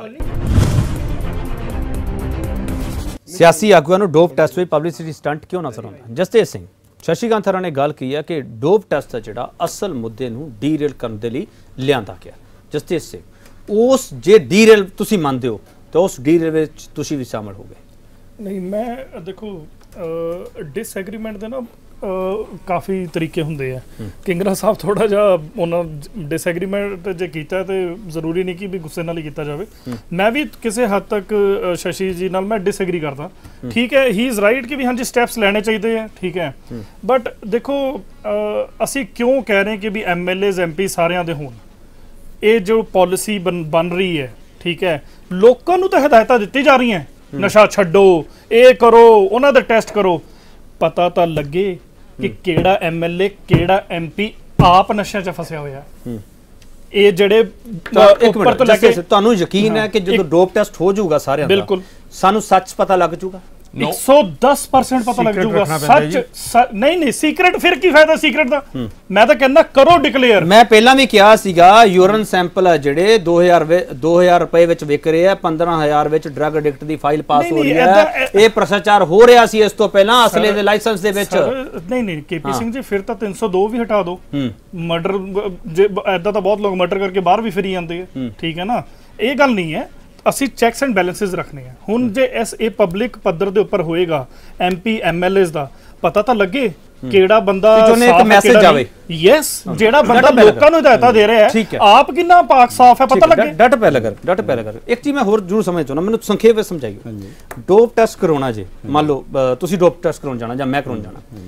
ਸਿਆਸੀ ਆਗੂਆਂ ਨੂੰ ਡੋਪ ਟੈਸਟ ਵਿੱਚ ਪਬਲਿਸਿਟੀ ਸਟੰਟ ਕਿਉਂ ਨਜ਼ਰ ਆਉਂਦਾ? ਜਸਤੇਜ ਸਿੰਘ, ਸ਼ਸ਼ੀਕਾਂਤ ਹਰਾਂ ਨੇ ਗੱਲ ਕੀ ਹੈ ਕਿ ਡੋਪ ਟੈਸਟ ਜਿਹੜਾ ਅਸਲ ਮੁੱਦੇ ਨੂੰ ਡੀਰੇਲ ਕਰਨ ਦੇ ਲਈ ਲਿਆਂਦਾ ਗਿਆ। ਜਸਤੇਜ ਸਿੰਘ, ਉਸ ਜੇ ਡੀਰੇਲ ਤੁਸੀਂ ਮੰਨਦੇ ਹੋ ਤਾਂ ਉਸ ਡੀਰੇਲ ਵਿੱਚ ਤੁਸੀਂ ਵੀ ਸ਼ਾਮਲ ਹੋ ਗਏ? ਨਹੀਂ, ਮੈਂ ਦੇਖੋ ਡਿਸਐਗਰੀਮੈਂਟ ਦੇ ਨਾ ਕਾਫੀ ਤਰੀਕੇ ਹੁੰਦੇ ਆ। ਕਿੰਗਰਾ ਸਾਹਿਬ ਥੋੜਾ ਜਿਹਾ ਉਹਨਾਂ ਡਿਸਐਗਰੀਮੈਂਟ ਜੇ ਕੀਤਾ ਤੇ ਜ਼ਰੂਰੀ ਨਹੀਂ ਕਿ ਵੀ ਗੁੱਸੇ ਨਾਲ ਹੀ ਕੀਤਾ ਜਾਵੇ। ਮੈਂ ਵੀ ਕਿਸੇ ਹੱਦ ਤੱਕ ਸ਼ਸ਼ੀ ਜੀ ਨਾਲ ਮੈਂ ਡਿਸਐਗਰੀ ਕਰਦਾ। ਠੀਕ ਹੈ, ਹੀ ਇਜ਼ ਰਾਈਟ ਕਿ ਵੀ ਹਾਂਜੀ ਸਟੈਪਸ ਲੈਣੇ ਚਾਹੀਦੇ ਆ, ਠੀਕ ਹੈ, ਬਟ ਦੇਖੋ ਅਸੀਂ ਕਿਉਂ ਕਹਿ ਰਹੇ ਕਿ ਵੀ ਐਮਐਲਏਜ਼ ਐਮਪੀ ਸਾਰਿਆਂ ਦੇ ਹੋਣ? ਇਹ ਜੋ ਪਾਲਿਸੀ ਬਣ ਰਹੀ ਹੈ, ਠੀਕ ਹੈ, ਲੋਕਾਂ ਨੂੰ ਤਾਂ ਹਦਾਇਤਾਂ ਦਿੱਤੀ ਜਾ ਰਹੀਆਂ, ਨਸ਼ਾ ਛੱਡੋ, ਇਹ ਕਰੋ, ਉਹਨਾਂ ਦਾ ਟੈਸਟ ਕਰੋ। ਪਤਾ ਤਾਂ ਲੱਗੇ ਕਿ ਕਿਹੜਾ ਐਮਐਲਏ ਕਿਹੜਾ ਐਮਪੀ ਆਪ ਨਸ਼ਿਆਂ 'ਚ ਫਸਿਆ ਹੋਇਆ। ਇਹ ਜਿਹੜੇ ਉੱਪਰ ਤੋਂ ਲੈ ਕੇ ਤੁਹਾਨੂੰ ਯਕੀਨ ਹੈ ਕਿ ਜਦੋਂ ਡੋਪ ਟੈਸਟ ਹੋ ਜਾਊਗਾ ਸਾਰਿਆਂ ਦਾ, ਬਿਲਕੁਲ ਸਾਨੂੰ ਸੱਚ ਪਤਾ ਲੱਗ ਜਾਊਗਾ? 110% ਪਤਾ ਲੱਗ ਜਾਊਗਾ ਸੱਚ। ਨਹੀਂ ਸੀਕ੍ਰੇਟ ਫਿਰ ਕੀ ਫਾਇਦਾ ਸੀਕ੍ਰੇਟ ਦਾ? ਮੈਂ ਤਾਂ ਕਹਿੰਦਾ ਕਰੋ ਡਿਕਲੇਅਰ। ਮੈਂ ਪਹਿਲਾਂ ਵੀ ਕਿਹਾ ਸੀਗਾ, ਯੂਰਨ ਸੈਂਪਲ ਆ ਜਿਹੜੇ 2000 ਰੁਪਏ ਵਿੱਚ ਵਿਕ ਰਹੇ ਆ, 15000 ਵਿੱਚ ਡਰੱਗ ਐਡਿਕਟ ਦੀ ਫਾਈਲ ਪਾਸ ਹੋ ਰਹੀ ਹੈ। ਇਹ ਭ੍ਰਿਸ਼ਟਾਚਾਰ ਹੋ ਰਿਹਾ ਸੀ ਇਸ ਤੋਂ ਪਹਿਲਾਂ ਅਸਲੇ ਦੇ ਲਾਇਸੈਂਸ ਦੇ ਵਿੱਚ। ਨਹੀਂ ਕੇਪੀ ਸਿੰਘ ਜੀ, ਫਿਰ ਤਾਂ 302 ਵੀ ਹਟਾ ਦਿਓ। ਮਰਡਰ ਏਦਾਂ ਤਾਂ ਬਹੁਤ ਲੋਕ ਮਰਡਰ ਕਰਕੇ ਬਾਹਰ ਵੀ ਫਿਰੀ ਜਾਂਦੇ ਆ, ਠੀਕ ਹੈ ਨਾ, ਇਹ ਗੱਲ ਨਹੀਂ ਹੈ। ਅਸੀਂ ਚੈਕਸ ਐਂਡ ਬੈਲੈਂਸਿਸ ਰੱਖਣੇ ਆ। ਹੁਣ ਜੇ ਇਹ ਪਬਲਿਕ ਪੱਧਰ ਦੇ ਉੱਪਰ ਹੋਏਗਾ, ਐਮਪੀ ਐਮਐਲਏਜ਼ ਦਾ ਪਤਾ ਤਾਂ ਲੱਗੇ ਕਿਹੜਾ ਬੰਦਾ ਇੱਕ ਮੈਸੇਜ ਜਾਵੇ। ਯੈਸ, ਜਿਹੜਾ ਬੰਦਾ ਲੋਕਾਂ ਨੂੰ ਹਦਾਇਤਾਂ ਦੇ ਰਿਹਾ ਹੈ, ਆਪ ਕਿੰਨਾ ਪਾਕ ਸਾਫ਼ ਹੈ, ਪਤਾ ਲੱਗੇ। ਡਟ ਪੈ ਲਗਰ ਇੱਕ ਚੀਜ਼ ਮੈਂ ਹੋਰ ਜ਼ਰੂਰ ਸਮਝ ਚਾਹੁੰਦਾ, ਮੈਨੂੰ ਸੰਖੇਪ ਵਿੱਚ ਸਮਝਾਈਓ। ਡੋਪ ਟੈਸਟ ਕਰਾਉਣਾ ਜੇ ਮੰਨ ਲਓ ਤੁਸੀਂ ਡੋਪ ਟੈਸਟ ਕਰਾਉਣ ਜਾਣਾ ਜਾਂ ਮੈਂ ਕਰਾਉਣ ਜਾਣਾ,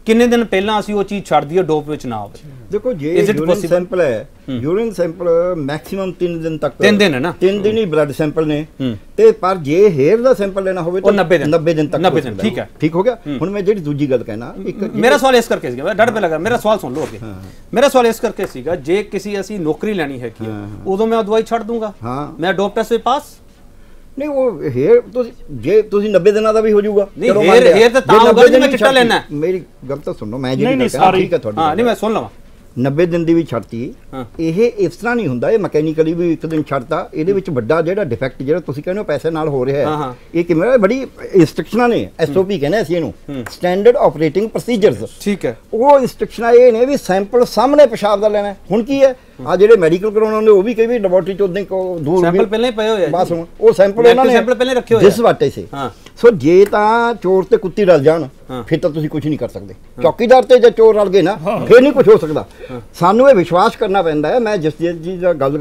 ਕਿੰਨੇ ਦਿਨ ਪਹਿਲਾਂ ਅਸੀਂ ਉਹ ਚੀਜ਼ ਛੱਡ ਦਈਏ ਡੋਪ ਵਿੱਚ ਨਾ ਆਵੇ? ਦੇਖੋ ਜੇ ਯੂਰਿਨ ਸੈਂਪਲ ਹੈ, ਯੂਰਿਨ ਸੈਂਪਲ ਮੈਕਸਿਮਮ 3 ਦਿਨ ਤੱਕ 3 ਦਿਨ ਹੈ ਨਾ, 3 ਦਿਨ ਹੀ ਬਲੱਡ ਸੈਂਪਲ ਨੇ ਤੇ ਪਰ ਜੇ ਹੇਅਰ ਦਾ ਸੈਂਪਲ ਲੈਣਾ ਹੋਵੇ ਤਾਂ 90 ਦਿਨ ਤੱਕ 90 ਦਿਨ ਠੀਕ ਹੈ, ਠੀਕ ਹੋ ਗਿਆ। ਹੁਣ ਮੈਂ ਜਿਹੜੀ ਦੂਜੀ ਗੱਲ ਕਹਿਣਾ, ਇੱਕ ਮੇਰਾ ਸਵਾਲ ਇਸ ਕਰਕੇ ਸੀਗਾ, ਡਰ ਪੇ ਲਗਾ, ਮੇਰਾ ਸਵਾਲ ਸੁਣ ਲਓ ਅੱਗੇ। ਮੇਰਾ ਸਵਾਲ ਇਸ ਕਰਕੇ ਸੀਗਾ, ਜੇ ਕਿਸੇ ਅਸੀਂ ਨੌਕਰੀ ਲੈਣੀ ਹੈਗੀ ਹੈ ਉਦੋਂ ਮੈਂ ਉਹ ਦਵਾਈ ਛੱਡ ਦੂੰਗਾ, ਮੈਂ ਡੋਪ ਟੈਸਟ ਵਿੱਚ ਪਾਸ ਨਹੀਂ, ਉਹ ਹੇਅਰ ਤੁਸੀਂ ਜੇ ਤੁਸੀਂ 90 ਦਿਨਾਂ ਦਾ ਵੀ ਹੋ ਜਾਊਗਾ, ਨਹੀਂ ਹੇਅਰ ਤਾਂ ਹੋਊਗਾ ਜੇ ਮੈਂ ਚਿੱਟਾ ਲੈਣਾ। ਮੇਰੀ ਗੱਲ ਤਾਂ ਸੁਣੋ, ਮੈਂ ਜਿਹੜੀ ਗੱਲ ਕਹਾਂ ਠੀਕ ਹੈ ਤੁਹਾਡੀ, ਹਾਂ ਨਹੀਂ ਮੈਂ ਸੁਣ ਲਵਾਂ। 90 ਦਿਨ ਦੀ ਵੀ ਛੱਡਤੀ, ਇਹ ਇਸ ਤਰ੍ਹਾਂ ਨਹੀਂ ਹੁੰਦਾ, ਇਹ ਮਕੈਨੀਕਲੀ ਵੀ ਇੱਕ ਦਿਨ ਛੱਡਤਾ, ਇਹਦੇ ਵਿੱਚ ਵੱਡਾ ਜਿਹੜਾ ਡਿਫੈਕਟ ਜਿਹੜਾ ਤੁਸੀਂ ਕਹਿੰਦੇ ਹੋ ਪੈਸੇ ਨਾਲ ਹੋ ਰਿਹਾ ਹੈ, ਇਹ ਕਿਵੇਂ ਬੜੀ ਇੰਸਟਰਕਸ਼ਨਾਂ ਨੇ, SOP ਕਹਿੰਦੇ ਅਸੀਂ ਇਹਨੂੰ, ਸਟੈਂਡਰਡ ਆਪਰੇਟਿੰਗ ਪ੍ਰੋਸੀਜਰਸ, ਠੀਕ ਹੈ। ਉਹ ਇੰਸਟਰਕਸ਼ਨਾਂ ਇਹ ਨੇ ਵੀ ਸੈਂਪਲ ਸਾਹਮਣੇ ਪਿਸ਼ਾਬ ਦਾ ਲੈਣਾ। ਹੁਣ ਕੀ ਹੈ, ਆ ਜਿਹੜੇ ਮੈਡੀਕਲ ਕਰਾਉਣ ਆਉਂਦੇ ਉਹ ਵੀ ਕਈ ਵੀ ਲੈਬੋਰਟਰੀ ਚ ਉਦੋਂ ਦੂਰ ਸੈਂਪਲ ਪਹਿਲਾਂ ਹੀ ਪਏ ਹੋਏ ਆ, ਬਸ ਹੁਣ ਉਹ ਸੈਂਪਲ ਇਹਨਾਂ ਨੇ ਸੈਂਪਲ ਪਹਿਲਾਂ ਰੱਖੇ ਹੋਏ ਆ ਜਿਸ ਵਾਟੇ ਸੇ। ਸੋ ਜੇ ਤਾਂ ਚੋਰ ਤੇ ਕੁੱਤੀ ਰਲ ਜਾਣ ਫਿਰ ਤਾਂ ਤੁਸੀਂ ਕੁਝ ਨਹੀਂ ਕਰ ਸਕਦੇ। ਚੌਕੀਦਾਰ ਤੇ ਜੇ ਚੋਰ ਰਲ ਗਏ ਨਾ ਫਿਰ ਨਹੀਂ ਕੁਝ ਹੋ ਸਕਦਾ। ਸਾਨੂੰ ਇਹ ਵਿਸ਼ਵਾਸ ਕਰਨਾ ਪੈਂਦਾ ਹੈ। ਮੈਂ ਜਸਤੇਜ ਜੀ ਦਾ ਗੱਲ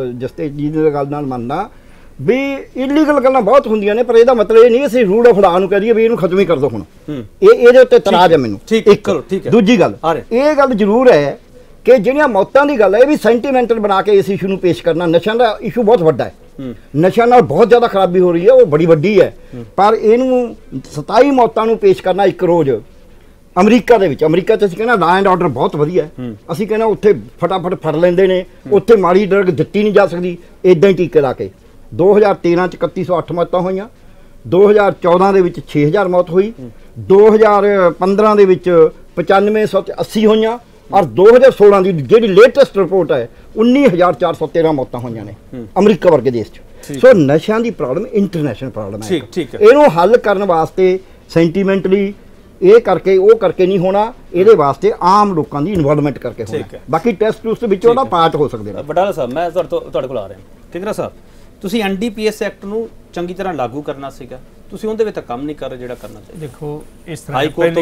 ਨਾਲ ਮੰਨਦਾ ਵੀ ਇਲੀਗਲ ਗੱਲਾਂ ਬਹੁਤ ਹੁੰਦੀਆਂ ਨੇ, ਪਰ ਇਹਦਾ ਮਤਲਬ ਇਹ ਨਹੀਂ ਅਸੀਂ ਰੂਲ ਆਫ ਲਾਅ ਨੂੰ ਕਹਿ ਦਈਏ ਵੀ ਇਹਨੂੰ ਖਤਮ ਹੀ ਕਰ ਦਿਓ। ਹੁਣ ਇਹਦੇ ਉੱਤੇ ਇਤਰਾਜ਼ ਹੈ ਮੈਨੂੰ। ਦੂਜੀ ਗੱਲ, ਇਹ ਗੱਲ ਜ਼ਰੂਰ ਹੈ ਕਿ ਜਿਹੜੀਆਂ ਮੌਤਾਂ ਦੀ ਗੱਲ ਹੈ ਇਹ ਵੀ ਸੈਂਟੀਮੈਂਟਲ ਬਣਾ ਕੇ ਇਸ ਇਸ਼ੂ ਨੂੰ ਪੇਸ਼ ਕਰਨਾ। ਨਸ਼ਿਆਂ ਦਾ ਇਸ਼ੂ ਬਹੁਤ ਵੱਡਾ ਹੈ, ਨਸ਼ਿਆਂ ਨਾਲ ਬਹੁਤ ਜ਼ਿਆਦਾ ਖਰਾਬੀ ਹੋ ਰਹੀ ਹੈ, ਉਹ ਬੜੀ ਵੱਡੀ ਹੈ, ਪਰ ਇਹਨੂੰ 27 ਮੌਤਾਂ ਨੂੰ ਪੇਸ਼ ਕਰਨਾ ਇੱਕ ਰੋਜ਼ ਅਮਰੀਕਾ ਦੇ ਵਿੱਚ, ਅਮਰੀਕਾ 'ਚ ਅਸੀਂ ਕਹਿੰਦਾ ਲਾ ਐਂਡ ਆਰਡਰ ਬਹੁਤ ਵਧੀਆ, ਅਸੀਂ ਕਹਿੰਦਾ ਉੱਥੇ ਫਟਾਫਟ ਫੜ ਲੈਂਦੇ ਨੇ, ਉੱਥੇ ਮਾੜੀ ਡਰਗ ਦਿੱਤੀ ਨਹੀਂ ਜਾ ਸਕਦੀ, ਇੱਦਾਂ ਹੀ ਟੀਕੇ ਲਾ ਕੇ। 2013 'ਚ 3108 ਮੌਤਾਂ ਹੋਈਆਂ, 2014 ਦੇ ਵਿੱਚ 6000 ਮੌਤ ਹੋਈ, 2015 ਦੇ ਵਿੱਚ 9580 ਹੋਈਆਂ, ਔਰ 2016 ਦੀ ਜਿਹੜੀ ਲੇਟੈਸਟ ਰਿਪੋਰਟ ਹੈ 19413 ਮੌਤਾਂ ਹੋਈਆਂ ਨੇ ਅਮਰੀਕਾ ਵਰਗੇ ਦੇਸ਼ 'ਚ। ਸੋ ਨਸ਼ਿਆਂ ਦੀ ਪ੍ਰੋਬਲਮ ਇੰਟਰਨੈਸ਼ਨਲ ਪ੍ਰੋਬਲਮ ਹੈ। ਇਹਨੂੰ ਹੱਲ ਕਰਨ ਵਾਸਤੇ ਸੈਂਟੀਮੈਂਟਲੀ ਇਹ ਕਰਕੇ ਉਹ ਕਰਕੇ ਨਹੀਂ ਹੋਣਾ, ਇਹਦੇ ਵਾਸਤੇ ਆਮ ਲੋਕਾਂ ਦੀ ਇਨਵੋਲਵਮੈਂਟ ਕਰਕੇ ਹੋਣਾ। ਬਾਕੀ ਟੈਸਟ ਟੂਸਟ ਵਿੱਚ ਉਹਦਾ ਪਾਰਟ ਹੋ ਸਕਦੇ ਨੇ। ਵਡਾਲਾ ਸਾਹਿਬ, ਮੈਂ ਤੁਹਾਡੇ ਕੋਲ ਆ ਰਿਹਾ। ਕਿੰਗਰਾ ਸਾਹਿਬ, ਤੁਸੀਂ NDPS ਐਕਟ ਨੂੰ ਚੰਗੀ ਤਰ੍ਹਾਂ ਲਾਗੂ ਕਰਨਾ ਸੀਗਾ, ਤੁਸੀਂ ਉਹਦੇ ਵਿੱਚ ਤਾਂ ਕੰਮ ਨਹੀਂ ਕਰ ਰਹੇ ਜਿਹੜਾ ਕਰਨਾ ਚਾਹੀਦਾ। ਦੇਖੋ ਇਸ ਤਰ੍ਹਾਂ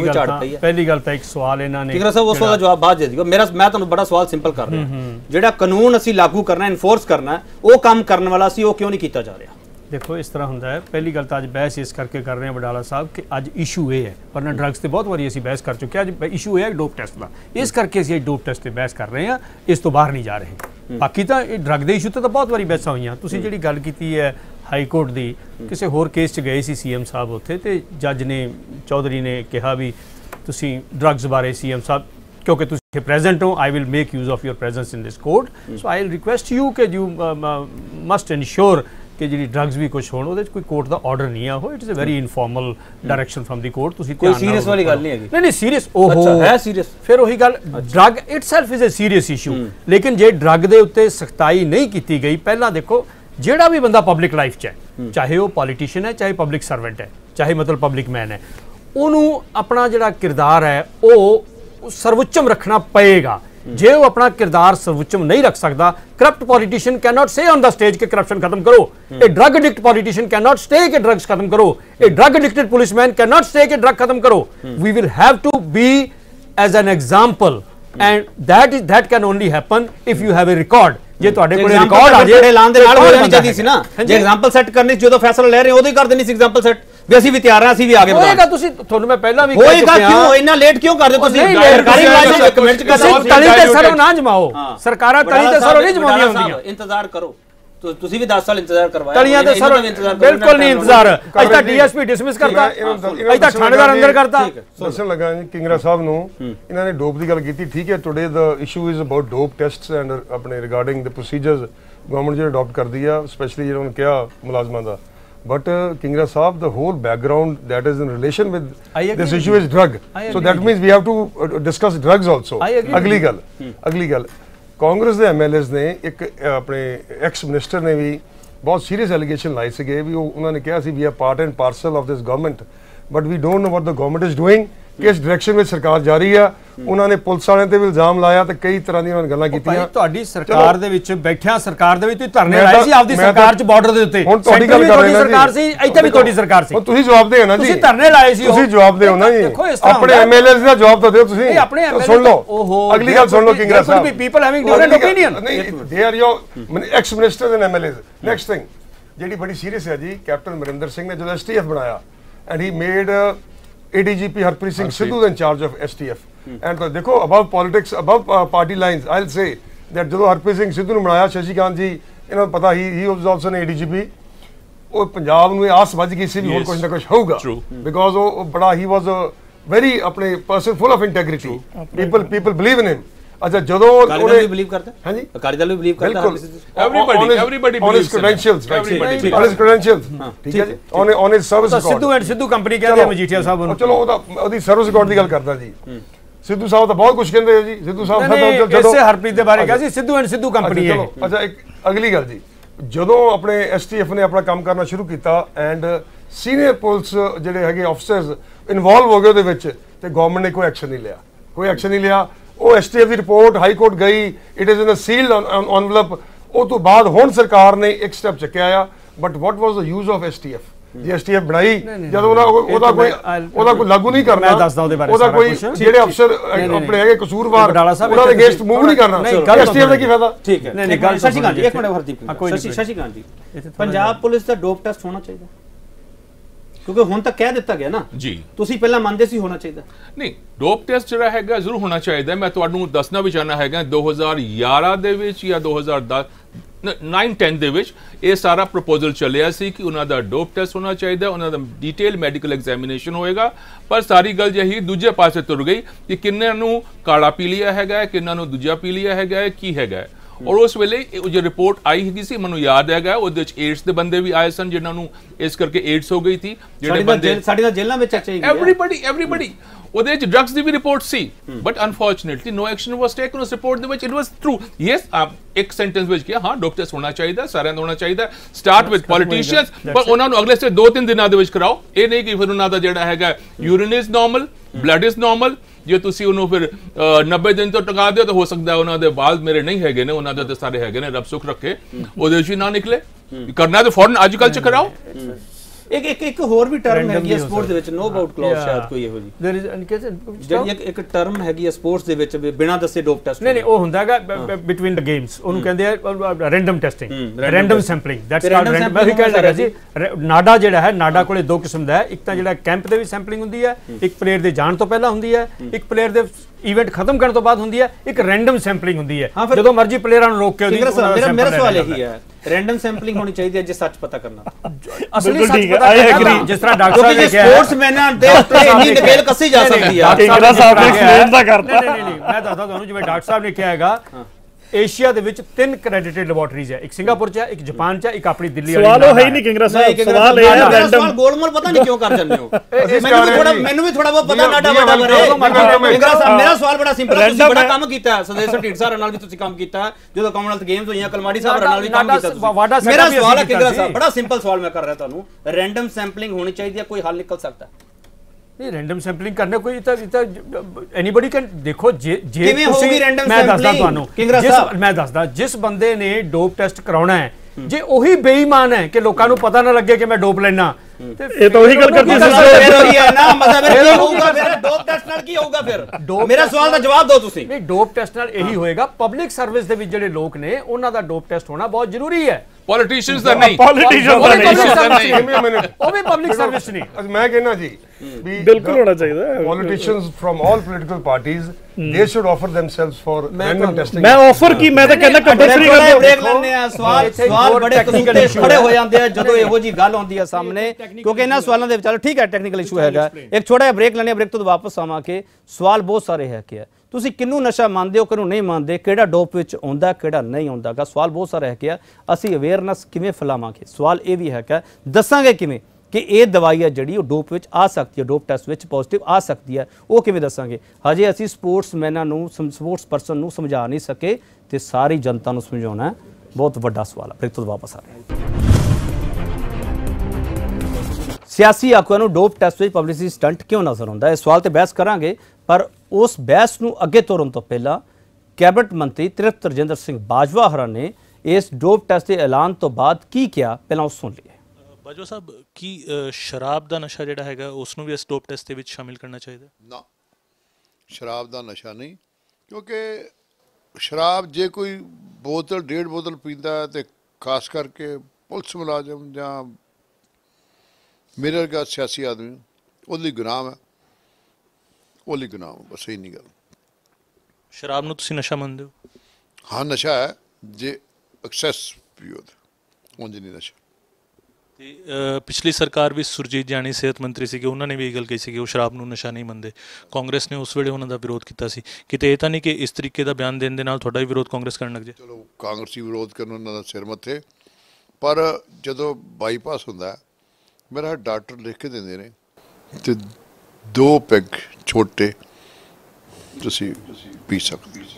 ਪਹਿਲੀ ਗੱਲ ਤਾਂ ਇੱਕ ਸਵਾਲ ਇਹਨਾਂ ਨੇ, ਕਿੰਗਰਾ ਸਾਹਿਬ ਉਸ ਦਾ ਜਵਾਬ ਬਾਅਦ ਦੇ ਦਿਓ। ਮੈਂ ਤੁਹਾਨੂੰ ਬੜਾ ਸਵਾਲ ਸਿੰਪਲ ਕਰ ਰਿਹਾ, ਜਿਹੜਾ ਕਾਨੂੰਨ ਅਸੀਂ ਲਾਗੂ ਕਰਨਾ, ਇਨਫੋਰਸ ਕਰਨਾ, ਉਹ ਕੰਮ ਕਰਨ ਵਾਲਾ ਸੀ, ਉਹ ਕਿਉਂ ਨਹੀਂ ਕੀਤਾ ਜਾ ਰਿਹਾ? ਦੇਖੋ ਇਸ ਤਰ੍ਹਾਂ ਹੁੰਦਾ ਹੈ, ਪਹਿਲੀ ਗੱਲ ਤਾਂ ਅੱਜ ਬਹਿਸ ਇਸ ਕਰਕੇ ਕਰ ਰਹੇ ਹਾਂ ਵਡਾਲਾ ਸਾਹਿਬ ਕਿ ਅੱਜ ਇਸ਼ੂ ਇਹ ਹੈ, ਵਰਨਾ ਡਰੱਗਸ ਤੇ ਬਹੁਤ ਵਾਰੀ ਅਸੀਂ ਬਹਿਸ ਕਰ ਚੁੱਕੇ ਹਾਂ, ਅੱਜ ਇਸ਼ੂ ਇਹ ਹੈ ਡੋਪ ਟੈਸਟ ਦਾ, ਇਸ ਕਰਕੇ ਅਸੀਂ ਡੋਪ ਟੈਸਟ ਤੇ ਬਹਿਸ ਕਰ ਰਹੇ ਹਾਂ, ਇਸ ਤੋਂ ਬਾਹਰ ਨਹੀਂ ਜਾ ਰਹੇ। ਬਾਕੀ ਤਾਂ ਇਹ ਡਰੱਗ ਦੇ ਇਸ਼ੂ ਤੇ ਤਾਂ ਬਹੁਤ ਵਾਰੀ ਬਹਿਸਾਂ ਹੋਈਆਂ। ਤੁਸੀਂ ਜਿਹੜੀ ਗੱਲ ਕੀਤੀ ਹੈ ਹਾਈ ਕੋਰਟ ਦੀ, ਕਿਸੇ ਹੋਰ ਕੇਸ 'ਚ ਗਏ ਸੀ CM ਸਾਹਿਬ ਉੱਥੇ, ਤੇ ਜੱਜ ਨੇ, ਚੌਧਰੀ ਨੇ ਕਿਹਾ ਵੀ ਤੁਸੀਂ ਡਰੱਗਸ ਬਾਰੇ CM ਸਾਹਿਬ ਕਿਉਂਕਿ ਤੁਸੀਂ ਪ੍ਰੈਜ਼ੈਂਟ ਹੋ, I will make use of your presence in this court, so I will request you ਕਿ ਯੂ ਮਸਟ ਇਨਸ਼ੋਰ ਕਿ ਜਿਹੜੀ ਡਰੱਗਸ ਵੀ ਕੁਝ ਹੋਣ, ਉਹਦੇ 'ਚ ਕੋਈ ਕੋਰਟ ਦਾ ਆਰਡਰ ਨਹੀਂ ਆ, ਉਹ it is a very informal direction from the court. ਤੁਸੀਂ ਕੋਈ ਸੀਰੀਅਸ ਵਾਲੀ ਗੱਲ ਨਹੀਂ ਹੈਗੀ। ਨਹੀਂ ਸੀਰੀਅਸ, ਉਹ ਹੈ ਸੀਰੀਅਸ। ਫਿਰ ਉਹੀ ਗੱਲ, drug itself is a serious issue, ਲੇਕਿਨ ਜੇ ਡਰੱਗ ਦੇ ਉੱਤੇ ਸਖਤਾਈ ਨਹੀਂ ਕੀਤੀ ਗਈ, ਪਹਿਲਾਂ ਦੇਖੋ ਜਿਹੜਾ ਵੀ ਬੰਦਾ ਪਬਲਿਕ ਲਾਈਫ 'ਚ ਹੈ, ਚਾਹੇ ਉਹ ਪੋਲੀਟੀਸ਼ੀਅਨ ਹੈ, ਚਾਹੇ ਪਬਲਿਕ ਸਰਵੈਂਟ ਹੈ, ਚਾਹੇ ਮਤਲਬ ਪਬਲਿਕ ਮੈਨ ਹੈ, ਉਹਨੂੰ ਆਪਣਾ ਜਿਹੜਾ ਕਿਰਦਾਰ ਹੈ ਉਹ ਸਰਵਉੱਚਮ ਰੱਖਣਾ ਪਏਗਾ। ਜੇ ਉਹ ਆਪਣਾ ਕਿਰਦਾਰ ਸਰਵਉੱਚਮ ਨਹੀਂ ਰੱਖ ਸਕਦਾ, corrupt politician can not say on the stage ਕਿ ਕਰਪਸ਼ਨ ਖਤਮ ਕਰੋ, ਇਹ drug addict politician can not say ਕਿ ਡਰग्स ਖਤਮ ਕਰੋ, ਇਹ drug addicted policeman can not say ਕਿ ਡਰਗ ਖਤਮ ਕਰੋ। We will have to be as an example, and that can only happen if you have a record। ਜੇ ਤੁਹਾਡੇ ਕੋਲ ਰਿਕਾਰਡ ਆ ਜੇ, ਐਲਾਨ ਦੇ ਨਾਲ ਹੋ ਜਾਣੀ ਚਾਹੀਦੀ ਸੀ ਨਾ, ਜੇ ਐਗਜ਼ਾਮਪਲ ਸੈੱਟ ਕਰਨੀ ਜਦੋਂ ਫੈਸਲਾ ਲੈ ਰਹੇ ਉਦੋਂ ਹੀ ਕਰ ਦੇਣੀ ਸੀ ਐਗਜ਼ਾਮਪਲ ਸੈੱਟ, ਵੀ ਅਸੀਂ ਵੀ ਤਿਆਰ ਹਾਂ, ਅਸੀਂ ਵੀ ਆਗੇ ਵਧਾਂਗੇ। ਤੁਸੀਂ ਤੁਹਾਨੂੰ ਮੈਂ ਪਹਿਲਾਂ ਵੀ ਹੋਏਗਾ, ਕਿਉਂ ਇੰਨਾ ਲੇਟ ਕਿਉਂ ਕਰਦੇ ਤੁਸੀਂ? ਸਰਕਾਰੀ ਮੁਲਾਜ਼ਮ ਇੱਕ ਮਿੰਟ ਚ ਕਰ ਤਲੀ ਤੇ ਸਰੋਂ ਨਾ ਜਮਾਓ, ਸਰਕਾਰਾਂ ਤਲੀ ਤੇ ਸਰੋਂ ਨਹੀਂ ਜਮਾਉਂਦੀਆਂ ਹੁੰਦੀਆਂ। ਇੰਤਜ਼ਾਰ ਕਰੋ, ਤੁਸੀਂ ਵੀ 10 ਸਾਲ ਇੰਤਜ਼ਾਰ ਕਰਵਾਇਆ, ਤਲੀਆਂ ਤੇ ਸਰੋਂ ਬਿਲਕੁਲ ਨਹੀਂ ਇੰਤਜ਼ਾਰ। ਅੱਜ ਤਾਂ DSP ਡਿਸਮਿਸ ਕਰਤਾ, ਅੱਜ ਤਾਂ ਥਾਣੇਦਾਰ ਅੰਦਰ ਕਰਤਾ। ਦੱਸਣ ਲੱਗਾ ਜੀ ਕਿੰਗਰਾ ਸਾਹਿਬ ਨੂੰ, ਇਹਨਾਂ ਨੇ ਡੋਪ ਦੀ ਗੱਲ ਕੀਤੀ, ਠੀਕ ਹੈ, ਟੁਡੇ ਦਾ issue is about dope tests and ਆਪਣੇ ਰਿਗਾਰਡਿੰਗ ਦ ਪ੍ਰੋਸੀਜਰਸ ਗਵਰਨਮੈਂਟ ਜਿਹੜੇ ਅਡਾਪਟ ਕਰਦੀ ਆ, ਸਪੈਸ਼ਲੀ ਜਿਹੜਾ ਉਹਨੇ ਕਿਹਾ ਮੁਲਾਜ਼ਮਾਂ ਦਾ। But Kingra Saab, the whole background that is in relation with this issue is drug. So that means we have to discuss drugs also. ਅਗਲੀ ਗੱਲ ਕਾਂਗਰਸ ਦੇ MLAs ਨੇ, ਇੱਕ ਆਪਣੇ ਐਕਸ ਮਿਨਿਸਟਰ ਨੇ ਵੀ ਬਹੁਤ ਸੀਰੀਅਸ ਐਲੀਗੇਸ਼ਨ ਲਾਏ ਸੀਗੇ ਵੀ ਉਹਨਾਂ ਨੇ ਕਿਹਾ ਸੀ we are part and parcel of this government, but we don't know what the government is doing, ਕਿਸ ਡਾਇਰੈਕਸ਼ਨ ਵਿੱਚ ਸਰਕਾਰ ਜਾ ਰਹੀ ਆ। ਉਹਨਾਂ ਨੇ ਪੁਲਿਸ ਵਾਲਿਆਂ ਤੇ ਵੀ ਇਲਜ਼ਾਮ ਲਾਇਆ ਤੇ ਕਈ ਤਰ੍ਹਾਂ ਦੀਆਂ ਗੱਲਾਂ ਕੀਤੀਆਂ। ਤੁਹਾਡੀ ਸਰਕਾਰ ਦੇ ਵਿੱਚ ਬੈਠਿਆ, ਸਰਕਾਰ ਦੇ ਵਿੱਚ ਤੁਸੀਂ ਧਰਨੇ ਲਾਏ ਸੀ ਆਪਦੀ ਸਰਕਾਰ 'ਚ ਬਾਰਡਰ ਦੇ ਉੱਤੇ, ਹੁਣ ਤੁਹਾਡੀ ਗੱਲ ਕਰ ਰਹੇ ਸਰਕਾਰ ਸੀ, ਇੱਥੇ ਵੀ ਤੁਹਾਡੀ ਸਰਕਾਰ ਸੀ, ਤੁਸੀਂ ਜਵਾਬ ਦਿਓ ਨਾ ਜੀ, ਤੁਸੀਂ ਧਰਨੇ ਲਾਏ ਸੀ, ਤੁਸੀਂ ਜਵਾਬ ਦਿਓ ਨਾ ਜੀ, ਆਪਣੇ MLAs ਦਾ ਜਵਾਬ ਤਾਂ ਦਿਓ ਤੁਸੀਂ, ਸੁਣ ਲਓ। ਅਗਲੀ ਗੱਲ ਸੁਣ ਲਓ Kingra Sahib, people having different opinion, they are your ex ministers and MLAs। Next thing ਜਿਹੜੀ ਬੜੀ ਸੀਰੀਅਸ ਹੈ ਜੀ, ਕੈਪਟਨ ਅਮਰਿੰਦਰ ਸਿੰਘ ਨੇ ਜਦੋਂ STF ਬਣਾਇਆ, and he made ADGP Harpreet Singh Sidhu is in charge of STF. And देखो above politics, above party lines, I'll say that ਜਦੋਂ ਹਰਪ੍ਰੀਤ ਸਿੰਘ ਸਿੱਧੂ ਨੂੰ ਬਣਾਇਆ ਸ਼ਸ਼ੀ ਕਾਂਤ ਜੀ ਇਹਨਾਂ ਨੂੰ ਪਤਾ ਹੀ ਵਾਸ ਆਲਸੋ ਐਨ ADGP, ਉਹ ਪੰਜਾਬ ਨੂੰ ਇਹ ਆਸ ਵੱਜ ਗਈ ਸੀ ਵੀ ਹੋਰ ਕੁਝ ਨਾ ਕੁਝ ਹੋਊਗਾ, ਬਿਕੋਜ਼ ਉਹ ਬੜਾ ਹੀ ਵਾਸ ਵੈਰੀ ਆਪਣੇ person full of integrity, people believe in him. ਅੱਛਾ ਜਦੋਂ ਉਹਨੇ ਬਿਲੀਵ ਕਰਦਾ, ਹਾਂਜੀ ਅਕਾਲੀ ਦਲ ਵੀ ਬਿਲੀਵ ਕਰਦਾ, everybody on his credentials, on his credentials, ਠੀਕ ਹੈ ਜੀ, on his service record. Sidhu and Sidhu company ਕਹਿੰਦੇ ਮਜੀਠੀਆ ਸਾਹਿਬ ਨੂੰ, ਚਲੋ ਉਹਦੀ ਸਰਵਿਸ ਰਿਕਾਰਡ ਦੀ ਗੱਲ ਕਰਦਾ ਜੀ। ਸਿੱਧੂ ਸਾਹਿਬ ਤਾਂ ਬਹੁਤ ਕੁਝ ਕਹਿੰਦੇ ਆ ਜੀ, ਸਿੱਧੂ ਸਾਹਿਬ ਜਦੋਂ ਹਰਪ੍ਰੀਤ ਦੇ ਬਾਰੇ ਕਿਹਾ ਸੀ ਸਿੱਧੂ ਐਂਡ ਸਿੱਧੂ ਕੰਪਨੀ ਹੈ। ਅੱਛਾ ਇੱਕ ਅਗਲੀ ਗੱਲ ਜੀ, ਜਦੋਂ ਆਪਣੇ STF ਨੇ ਆਪਣਾ ਕੰਮ ਕਰਨਾ ਸ਼ੁਰੂ ਕੀਤਾ ਐਂਡ ਸੀਨੀਅਰ ਪੁਲਿਸ ਜਿਹੜੇ ਹੈਗੇ ਆਫਿਸਰਸ ਇਨਵੋਲਵ ਹੋ ਗਏ ਉਹਦੇ ਵਿੱਚ, ਤੇ ਗਵਰਨਮੈਂਟ ਨੇ ਕੋਈ ਐਕਸ਼ਨ ਨਹੀਂ ਲਿਆ। ਉਹ STF ਦੀ ਰਿਪੋਰਟ ਹਾਈ ਕੋਰਟ ਗਈ, it is in a sealed envelope. ਉਹ ਤੋਂ ਬਾਅਦ ਹੁਣ ਸਰਕਾਰ ਨੇ ਇੱਕ ਸਟੈਪ ਚੱਕਿਆ ਆ, but what was the use of STF? ਜੇ STF ਬਣਾਈ ਜਦੋਂ ਉਹਦਾ ਕੋਈ ਲਾਗੂ ਨਹੀਂ ਕਰਨਾ, ਉਹਦਾ ਕੋਈ ਜਿਹੜੇ ਅਫਸਰ ਆਪਣੇ ਹੈਗੇ ਕਸੂਰਵਾਰ ਉਹਨਾਂ ਦੇ ਅਗੇਂਸਟ ਮੂਵ ਨਹੀਂ ਕਰਨਾ, STF ਦਾ ਕੀ ਫਾਇਦਾ? ਠੀਕ ਹੈ, ਨਹੀਂ ਗੱਲ ਸ਼ਸ਼ੀ ਕਾਂਤ ਜੀ, ਇੱਕ ਮਿੰਟ ਹਰਦੀਪ, ਸ਼ਸ਼ੀ ਕਾਂਤ ਜੀ, ਪੰਜਾਬ ਪੁਲਿਸ ਦਾ ਡੋਪ ਟੈਸਟ ਹੋਣਾ ਚਾਹੀਦਾ, ਕਿਉਂਕਿ ਹੁਣ ਤਾਂ ਕਹਿ ਦਿੱਤਾ ਗਿਆ ਨਾ ਜੀ, ਤੁਸੀਂ ਪਹਿਲਾਂ ਮੰਨਦੇ ਸੀ ਹੋਣਾ ਚਾਹੀਦਾ? ਨਹੀਂ, ਡੋਪ ਟੈਸਟ ਜਿਹੜਾ ਹੈਗਾ ਜ਼ਰੂਰ ਹੋਣਾ ਚਾਹੀਦਾ। ਮੈਂ ਤੁਹਾਨੂੰ ਦੱਸਣਾ ਵੀ ਚਾਹਨਾ ਹੈਗਾ 2011 ਦੇ ਵਿੱਚ ਜਾਂ 2010 9-10 ਦੇ ਵਿੱਚ ਇਹ ਸਾਰਾ ਪ੍ਰਪੋਜ਼ਲ ਚੱਲਿਆ ਸੀ ਕਿ ਉਹਨਾਂ ਦਾ ਡੋਪ ਟੈਸਟ ਹੋਣਾ ਚਾਹੀਦਾ, ਉਹਨਾਂ ਦਾ ਡਿਟੇਲ ਮੈਡੀਕਲ ਐਗਜ਼ਾਮੀਨੇਸ਼ਨ ਹੋਏਗਾ, ਪਰ ਸਾਰੀ ਗੱਲ ਜਿਹੀ ਦੂਜੇ ਪਾਸੇ ਤੁਰ ਗਈ ਕਿ ਕਿੰਨਿਆਂ ਨੂੰ ਕਾਲਾ ਪੀ ਲਿਆ ਹੈਗਾ, ਕਿੰਨਾਂ ਨੂੰ ਦੂਜਾ ਪੀ ਲਿਆ ਹੈਗਾ, ਕੀ ਹੈਗਾ। ਔਰ ਉਸ ਵੇਲੇ ਜੋ ਰਿਪੋਰਟ ਆਈ ਹੈਗੀ ਸੀ, ਮੈਨੂੰ ਯਾਦ ਹੈਗਾ ਉਹਦੇ ਵਿੱਚ ਏਡਸ ਦੇ ਬੰਦੇ ਵੀ ਆਏ ਸਨ ਜਿਨ੍ਹਾਂ ਨੂੰ ਇਸ ਕਰਕੇ ਏਡਸ ਹੋ ਗਈ ਸੀ, ਜਿਹੜੇ ਬੰਦੇ ਸਾਡੀ ਤਾਂ ਜੇਲ੍ਹਾਂ ਵਿੱਚ ਚਰਚਾ ਹੋਈ, ਐਵਰੀਬਾਡੀ ਉਹਦੇ ਵਿੱਚ ਡਰੱਗਸ ਦੀ ਵੀ ਰਿਪੋਰਟ ਸੀ, but unfortunately no action was taken ਉਸ ਰਿਪੋਰਟ ਦੇ ਵਿੱਚ। ਇਟ ਵਾਸ ਟਰੂ, ਯੈਸ, ਇੱਕ ਸੈਂਟੈਂਸ ਵਿੱਚ ਕਿਹਾ ਹਾਂ ਡੋਪ ਟੈਸਟ ਹੋਣਾ ਚਾਹੀਦਾ, ਸਾਰਿਆਂ ਦਾ ਹੋਣਾ ਚਾਹੀਦਾ, ਸਟਾਰਟ ਵਿਦ ਪੋਲੀਟੀਸ਼ੀਅਨਸ, ਪਰ ਉਹਨਾਂ ਨੂੰ ਅਗਲੇ 2-3 ਦਿਨਾਂ ਦੇ ਵਿੱਚ ਕਰਾਓ। ਇਹ ਨਹੀਂ ਕਿ ਫਿਰ ਉਹਨਾਂ ਦਾ ਜਿਹੜਾ ਹੈਗਾ urine is normal, blood is normal, ਜੇ ਤੁਸੀਂ ਉਹਨੂੰ ਫਿਰ 90 ਦਿਨ ਤੋਂ ਟਕਾ ਦਿਓ ਤਾਂ ਹੋ ਸਕਦਾ ਉਹਨਾਂ ਦੇ ਬਾਲ ਮੇਰੇ ਨਹੀਂ ਹੈਗੇ ਨੇ, ਉਹਨਾਂ ਦੇ ਤਾਂ ਸਾਰੇ ਹੈਗੇ ਨੇ, ਰੱਬ ਸੁੱਖ ਰੱਖੇ, ਉਹਦੇ ਵਿੱਚ ਵੀ ਨਾ ਨਿਕਲੇ। ਕਰਨਾ ਤਾਂ ਫੌਰਨ ਅੱਜ ਕੱਲ੍ਹ ਚ ਕਰਾਓ। ਇੱਕ ਹੋਰ ਵੀ ਟਰਮ ਹੈਗੀ ਹੈ ਸਪੋਰਟਸ ਦੇ ਵਿੱਚ, ਨੋ ਅਬਾਊਟ ਕਲੌਜ਼, ਸ਼ਾਇਦ ਕੋਈ ਇਹੋ ਜੀ ਜਿਹੜੀ ਇੱਕ ਟਰਮ ਹੈਗੀ ਹੈ ਸਪੋਰਟਸ ਦੇ ਵਿੱਚ ਬਿਨਾਂ ਦੱਸੇ ਡੋਪ ਟੈਸਟ। ਨਹੀਂ, ਉਹ ਹੁੰਦਾ ਹੈਗਾ ਬਿਟਵੀਨ ਦ ਗੇਮਸ, ਉਹਨੂੰ ਕਹਿੰਦੇ ਆ random testing, random sampling, that's called random. ਮੈਂ ਵੀ ਕਹਿ ਲੱਗਾ ਜੀ, ਨਾਡਾ ਜਿਹੜਾ ਹੈ, ਨਾਡਾ ਕੋਲੇ ਦੋ ਕਿਸਮ ਦਾ ਹੈ, ਇੱਕ ਤਾਂ ਜਿਹੜਾ ਕੈਂਪ ਦੇ ਵਿੱਚ ਸੈਂਪਲਿੰਗ ਹੁੰਦੀ ਹੈ, ਇੱਕ ਪਲੇਅਰ ਦੇ ਜਾਣ ਤੋਂ ਪਹਿਲਾਂ ਹੁੰਦੀ ਹੈ, ਇੱਕ ਪਲੇਅਰ ਦੇ ਇਵੈਂਟ ਖਤਮ ਕਰਨ ਤੋਂ ਬਾਅਦ ਹੁੰਦੀ ਹੈ, ਇੱਕ ਰੈਂਡਮ ਸੈਂਪਲਿੰਗ ਹੁੰਦੀ ਹੈ, ਜਦੋਂ ਮਰਜ਼ੀ ਪਲੇਅਰਾਂ ਨੂੰ ਰੋਕ ਕੇ ਉਹਦੀ। ਮੇਰਾ ਸਵਾਲ ਇਹੀ ਹੈ, ਰੈਂਡਮ ਸੈਂਪਲਿੰਗ ਹੋਣੀ ਚਾਹੀਦੀ ਹੈ ਜੇ ਸੱਚ ਪਤਾ ਕਰਨਾ, ਅਸਲੀ ਸੱਚ ਪਤਾ ਕਰਨਾ, ਜਿਸ ਤਰ੍ਹਾਂ ਡਾਕਟਰ ਸਾਹਿਬ ਨੇ ਕਿਹਾ ਸਪੋਰਟਸਮੈਨਾਂ ਦੇ ਉੱਤੇ ਇੰਨੀ ਨਕੇਲ ਕੱਸੀ ਜਾ ਸਕਦੀ ਹੈ। ਕਿੰਗਰਾ ਸਾਹਿਬ ਨੇ ਐਕਸਪਲੇਨ ਤਾਂ ਕਰਤਾ। ਨਹੀਂ, ਮੈਂ ਦੱਸਦਾ ਤੁਹਾਨੂੰ, ਜਿਵੇਂ ਡਾਕਟਰ ਸਾਹਿਬ ਨੇ ਕਿਹਾ ਹੈਗਾ, ਏਸ਼ੀਆ ਦੇ ਵਿੱਚ 3 ਕ੍ਰੈਡਿਟਡ ਲੈਬੋਰਟਰੀਜ਼ ਹੈ, ਇੱਕ ਸਿੰਗਾਪੁਰ 'ਚ ਹੈ, ਇੱਕ ਜਾਪਾਨ 'ਚ ਹੈ, ਇੱਕ ਆਪਣੀ ਦਿੱਲੀ ਵਾਲੀ। ਸਵਾਲ ਉਹ ਹੈ ਹੀ ਨਹੀਂ ਕਿੰਗਰਾ ਸਾਹਿਬ, ਸਵਾਲ ਇਹ ਹੈ ਰੈਂਡਮ ਗੋਲਮੋਲ ਪਤਾ ਨਹੀਂ ਕਿਉਂ ਕਰ ਜਾਂਦੇ ਹੋ। ਮੈਨੂੰ ਵੀ ਥੋੜਾ ਬਹੁਤ ਪਤਾ ਨਾਡਾ ਵੱਡਾ ਬਾਰੇ। ਕਿੰਗਰਾ ਸਾਹਿਬ, ਮੇਰਾ ਸਵਾਲ ਬੜਾ ਸਿੰਪਲ ਹੈ, ਤੁਸੀਂ ਬੜਾ ਕੰਮ ਕੀਤਾ, ਸੰਦੇਸ਼ ਢੀਂਡਸਾ ਨਾਲ ਵੀ ਤੁਸੀਂ ਕੰਮ ਕੀਤਾ, ਜਦੋਂ ਕਾਮਨਵੈਲਥ ਗੇਮਸ ਹੋਈਆਂ ਕਲਮਾੜੀ ਸਾਹਿਬ ਨਾਲ ਵੀ ਕੰਮ ਕੀਤਾ ਤੁਸੀਂ। ਮੇਰਾ ਸਵਾਲ ਹੈ ਕਿੰਗਰਾ ਸਾਹਿਬ, ਬੜਾ ਸਿੰਪਲ ਸਵਾਲ ਮੈਂ ਕਰ ਰਿਹਾ ਤੁਹਾਨੂੰ, ਰੈਂਡਮ ਸੈਂਪਲਿੰਗ ਹੋਣੀ ਚਾਹੀਦੀ ਹੈ, ਕੋਈ ਹੱਲ ਨਿਕਲ ਸਕਦਾ? ਨਹੀਂ, ਰੈਂਡਮ ਸੈਂਪਲਿੰਗ ਕਰਨੇ ਕੋਈ ਤਾਂ ਐਨੀਬਾਡੀ ਕੈਨ। ਦੇਖੋ ਜੇ ਤੁਸੀਂ, ਮੈਂ ਦੱਸਦਾ ਤੁਹਾਨੂੰ, ਮੈਂ ਦੱਸਦਾ, ਜਿਸ ਬੰਦੇ ਨੇ ਡੋਪ ਟੈਸਟ ਕਰਾਉਣਾ ਹੈ, ਜੇ ਉਹੀ ਬੇਈਮਾਨ ਹੈ ਕਿ ਲੋਕਾਂ ਨੂੰ ਪਤਾ ਨਾ ਲੱਗੇ ਕਿ ਮੈਂ ਡੋਪ ਲੈਣਾ, ਇਹ ਤਾਂ ਉਹੀ ਗੱਲ ਕਰਦੀ ਸੀ ਨਾ, ਮਤਲਬ ਕੀ ਹੋਊਗਾ ਫਿਰ ਡੋਪ ਟੈਸਟ ਨਾਲ? ਕੀ ਹੋਊਗਾ ਫਿਰ? ਮੇਰਾ ਸਵਾਲ ਦਾ ਜਵਾਬ ਦਿਓ ਤੁਸੀਂ। ਨਹੀਂ, ਡੋਪ ਟੈਸਟ ਨਾਲ ਇਹੀ ਹੋਏਗਾ, ਪਬਲਿਕ ਸਰਵਿਸ ਦੇ ਵਿੱਚ ਜਿਹੜੇ ਲੋਕ ਨੇ ਉਹਨਾਂ ਦਾ ਡੋਪ ਟੈਸਟ ਹੋਣਾ ਬਹੁਤ ਜ਼ਰੂਰੀ ਹੈ। ਪੋਲੀਟੀਸ਼ੀਅਨਸ ਦਾ ਨਹੀਂ, ਉਹ ਵੀ ਪਬਲਿਕ ਸਰਵਿਸ ਨਹੀਂ। ਮੈਂ ਕਹਿੰਦਾ ਜੀ ਬਿਲਕੁਲ ਹੋਣਾ ਚਾਹੀਦਾ। Politicians from all political parties they should offer themselves for random testing। ਮੈਂ ਆਫਰ ਕੀ, ਮੈਂ ਤਾਂ ਕਹਿੰਦਾ ਕੰਪਲਸਰੀ ਕਰ ਦਿਓ। ਬ੍ਰੇਕ ਲੈਣੇ ਆ, ਸਵਾਲ ਬੜੇ ਕਸੂਤੇ ਖੜੇ ਹੋ ਜਾਂਦੇ ਆ ਜਦੋਂ ਇਹੋ ਜੀ ਗੱਲ ਆਉਂਦੀ ਆ ਸਾਹਮਣੇ, ਕਿਉਂਕਿ ਇਹਨਾਂ ਸਵਾਲਾਂ ਦੇ ਵਿਚਾਲੇ ਠੀਕ ਹੈ ਟੈਕਨੀਕਲ ਇਸ਼ੂ ਹੈਗਾ। ਇੱਕ ਛੋਟਾ ਜਿਹਾ ਬ੍ਰੇਕ ਲੈਣੇ ਆ, ਬ੍ਰੇਕ ਤੋਂ ਵਾਪਸ ਆਵਾਂਗੇ। ਸਵਾਲ ਬਹੁਤ ਸਾਰੇ ਹੈ ਕਿ ਤੁਸੀਂ ਕਿਹਨੂੰ ਨਸ਼ਾ ਮੰਨਦੇ ਹੋ, ਕਿਹਨੂੰ ਨਹੀਂ ਮੰਨਦੇ, ਕਿਹੜਾ ਡੋਪ ਵਿੱਚ ਆਉਂਦਾ, ਕਿਹੜਾ ਨਹੀਂ ਆਉਂਦਾਗਾ, ਸਵਾਲ ਬਹੁਤ ਸਾਰੇ ਹੈ ਕਿ ਅਸੀਂ ਅਵੇਅਰਨੈਸ ਕਿਵੇਂ ਫੈਲਾਵਾਂਗੇ। ਸਵਾਲ ਇਹ ਵੀ ਹੈ ਕਿ ਦੱਸਾਂਗੇ ਕਿਵੇਂ ਕਿ ਇਹ ਦਵਾਈ ਹੈ ਜਿਹੜੀ ਉਹ ਡੋਪ ਵਿੱਚ ਆ ਸਕਦੀ ਹੈ, ਡੋਪ ਟੈਸਟ ਵਿੱਚ ਪੋਜ਼ਿਟਿਵ ਆ ਸਕਦੀ ਹੈ, ਉਹ ਕਿਵੇਂ ਦੱਸਾਂਗੇ। ਹਜੇ ਅਸੀਂ ਸਪੋਰਟਸਮੈਨਾਂ ਨੂੰ, ਸਪੋਰਟਸ ਪਰਸਨ ਨੂੰ ਸਮਝਾ ਨਹੀਂ ਸਕੇ ਤੇ ਸਾਰੀ ਜਨਤਾ ਨੂੰ ਸਮਝਾਉਣਾ ਬਹੁਤ ਵੱਡਾ ਸਵਾਲ ਹੈ। ਬ੍ਰੇਕ ਤੋਂ ਵਾਪਸ ਆ ਰਹੇ ਹਾਂ। ਸਿਆਸੀ ਆਗੂਆਂ ਨੂੰ ਡੋਪ ਟੈਸਟ ਵਿੱਚ ਪਬਲਿਸਿਟੀ ਸਟੰਟ ਕਿਉਂ ਨਜ਼ਰ ਆਉਂਦਾ ਹੈ, ਇਸ ਸਵਾਲ ਤੇ ਬਹਿਸ ਕਰਾਂਗੇ, ਪਰ ਉਸ ਬਹਿਸ ਨੂੰ ਅੱਗੇ ਤੋਰਨ ਤੋਂ ਪਹਿਲਾਂ ਕੈਬਨਿਟ ਮੰਤਰੀ ਤ੍ਰਿਪਤ ਰਜਿੰਦਰ ਸਿੰਘ ਬਾਜਵਾ ਹਰਾਂ ਨੇ ਇਸ ਡੋਪ ਟੈਸਟ ਦੇ ਐਲਾਨ ਤੋਂ ਬਾਅਦ ਕੀ ਕਿਹਾ, ਪਹਿਲਾਂ ਉਹ ਸੁਣ ਲਈਏ। ਬਾਜਵਾ ਸਾਹਿਬ, ਕੀ ਸ਼ਰਾਬ ਦਾ ਨਸ਼ਾ ਜਿਹੜਾ ਹੈਗਾ ਉਸ ਨੂੰ ਵੀ ਇਸ ਡੋਪ ਟੈਸਟ ਦੇ ਵਿੱਚ ਸ਼ਾਮਿਲ ਕਰਨਾ ਚਾਹੀਦਾ? ਨਾ, ਸ਼ਰਾਬ ਦਾ ਨਸ਼ਾ ਨਹੀਂ, ਕਿਉਂਕਿ ਸ਼ਰਾਬ ਜੇ ਕੋਈ ਬੋਤਲ 1.5 ਬੋਤਲ ਪੀਂਦਾ ਹੈ ਤੇ ਖਾਸ ਕਰਕੇ ਪੁਲਿਸ ਮੁਲਾਜ਼ਮ ਜਾਂ ਮੇਰੇ ਵਰਗਾ ਸਿਆਸੀ ਆਦਮੀ ਉਹਦੀ ਗੁਨਾਹ ਹੈ। ਉਹ ਲਈ ਗੁਨਾਹ ਬਸ ਇੰਨੀ ਗੱਲ। ਸ਼ਰਾਬ ਨੂੰ ਤੁਸੀਂ ਨਸ਼ਾ ਮੰਨਦੇ ਹੋ? ਹਾਂ ਨਸ਼ਾ ਹੈ ਜੇ ਐਕਸੈਸ ਪੀਓ ਤਾਂ, ਉਂਝ ਨਹੀਂ ਨਸ਼ਾ। ਤੇ ਪਿਛਲੀ ਸਰਕਾਰ ਵੀ ਸੁਰਜੀਤ ਜਾਨੀ ਸਿਹਤ ਮੰਤਰੀ ਸੀਗੇ, ਉਹਨਾਂ ਨੇ ਵੀ ਇਹ ਗੱਲ ਕਹੀ ਸੀ ਕਿ ਉਹ ਸ਼ਰਾਬ ਨੂੰ ਨਸ਼ਾ ਨਹੀਂ ਮੰਨਦੇ। ਕਾਂਗਰਸ ਨੇ ਉਸ ਵੇਲੇ ਉਹਨਾਂ ਦਾ ਵਿਰੋਧ ਕੀਤਾ ਸੀ। ਕਿਤੇ ਇਹ ਤਾਂ ਨਹੀਂ ਕਿ ਇਸ ਤਰੀਕੇ ਦਾ ਬਿਆਨ ਦੇਣ ਦੇ ਨਾਲ ਤੁਹਾਡਾ ਵੀ ਵਿਰੋਧ ਕਾਂਗਰਸ ਕਰਨ ਲੱਗ ਜਾਏ? ਚਲੋ ਕਾਂਗਰਸੀ ਵਿਰੋਧ ਕਰਨ ਉਹਨਾਂ ਦਾ ਸਿਰ ਮੱਥੇ, ਪਰ ਜਦੋਂ ਬਾਈਪਾਸ ਹੁੰਦਾ ਮੇਰਾ ਡਾਕਟਰ ਲਿਖ ਕੇ ਦਿੰਦੇ ਨੇ ਤੇ 2 ਪੈਗ ਛੋਟੇ ਤੁਸੀਂ ਪੀ ਸਕਦੇ ਹੋ।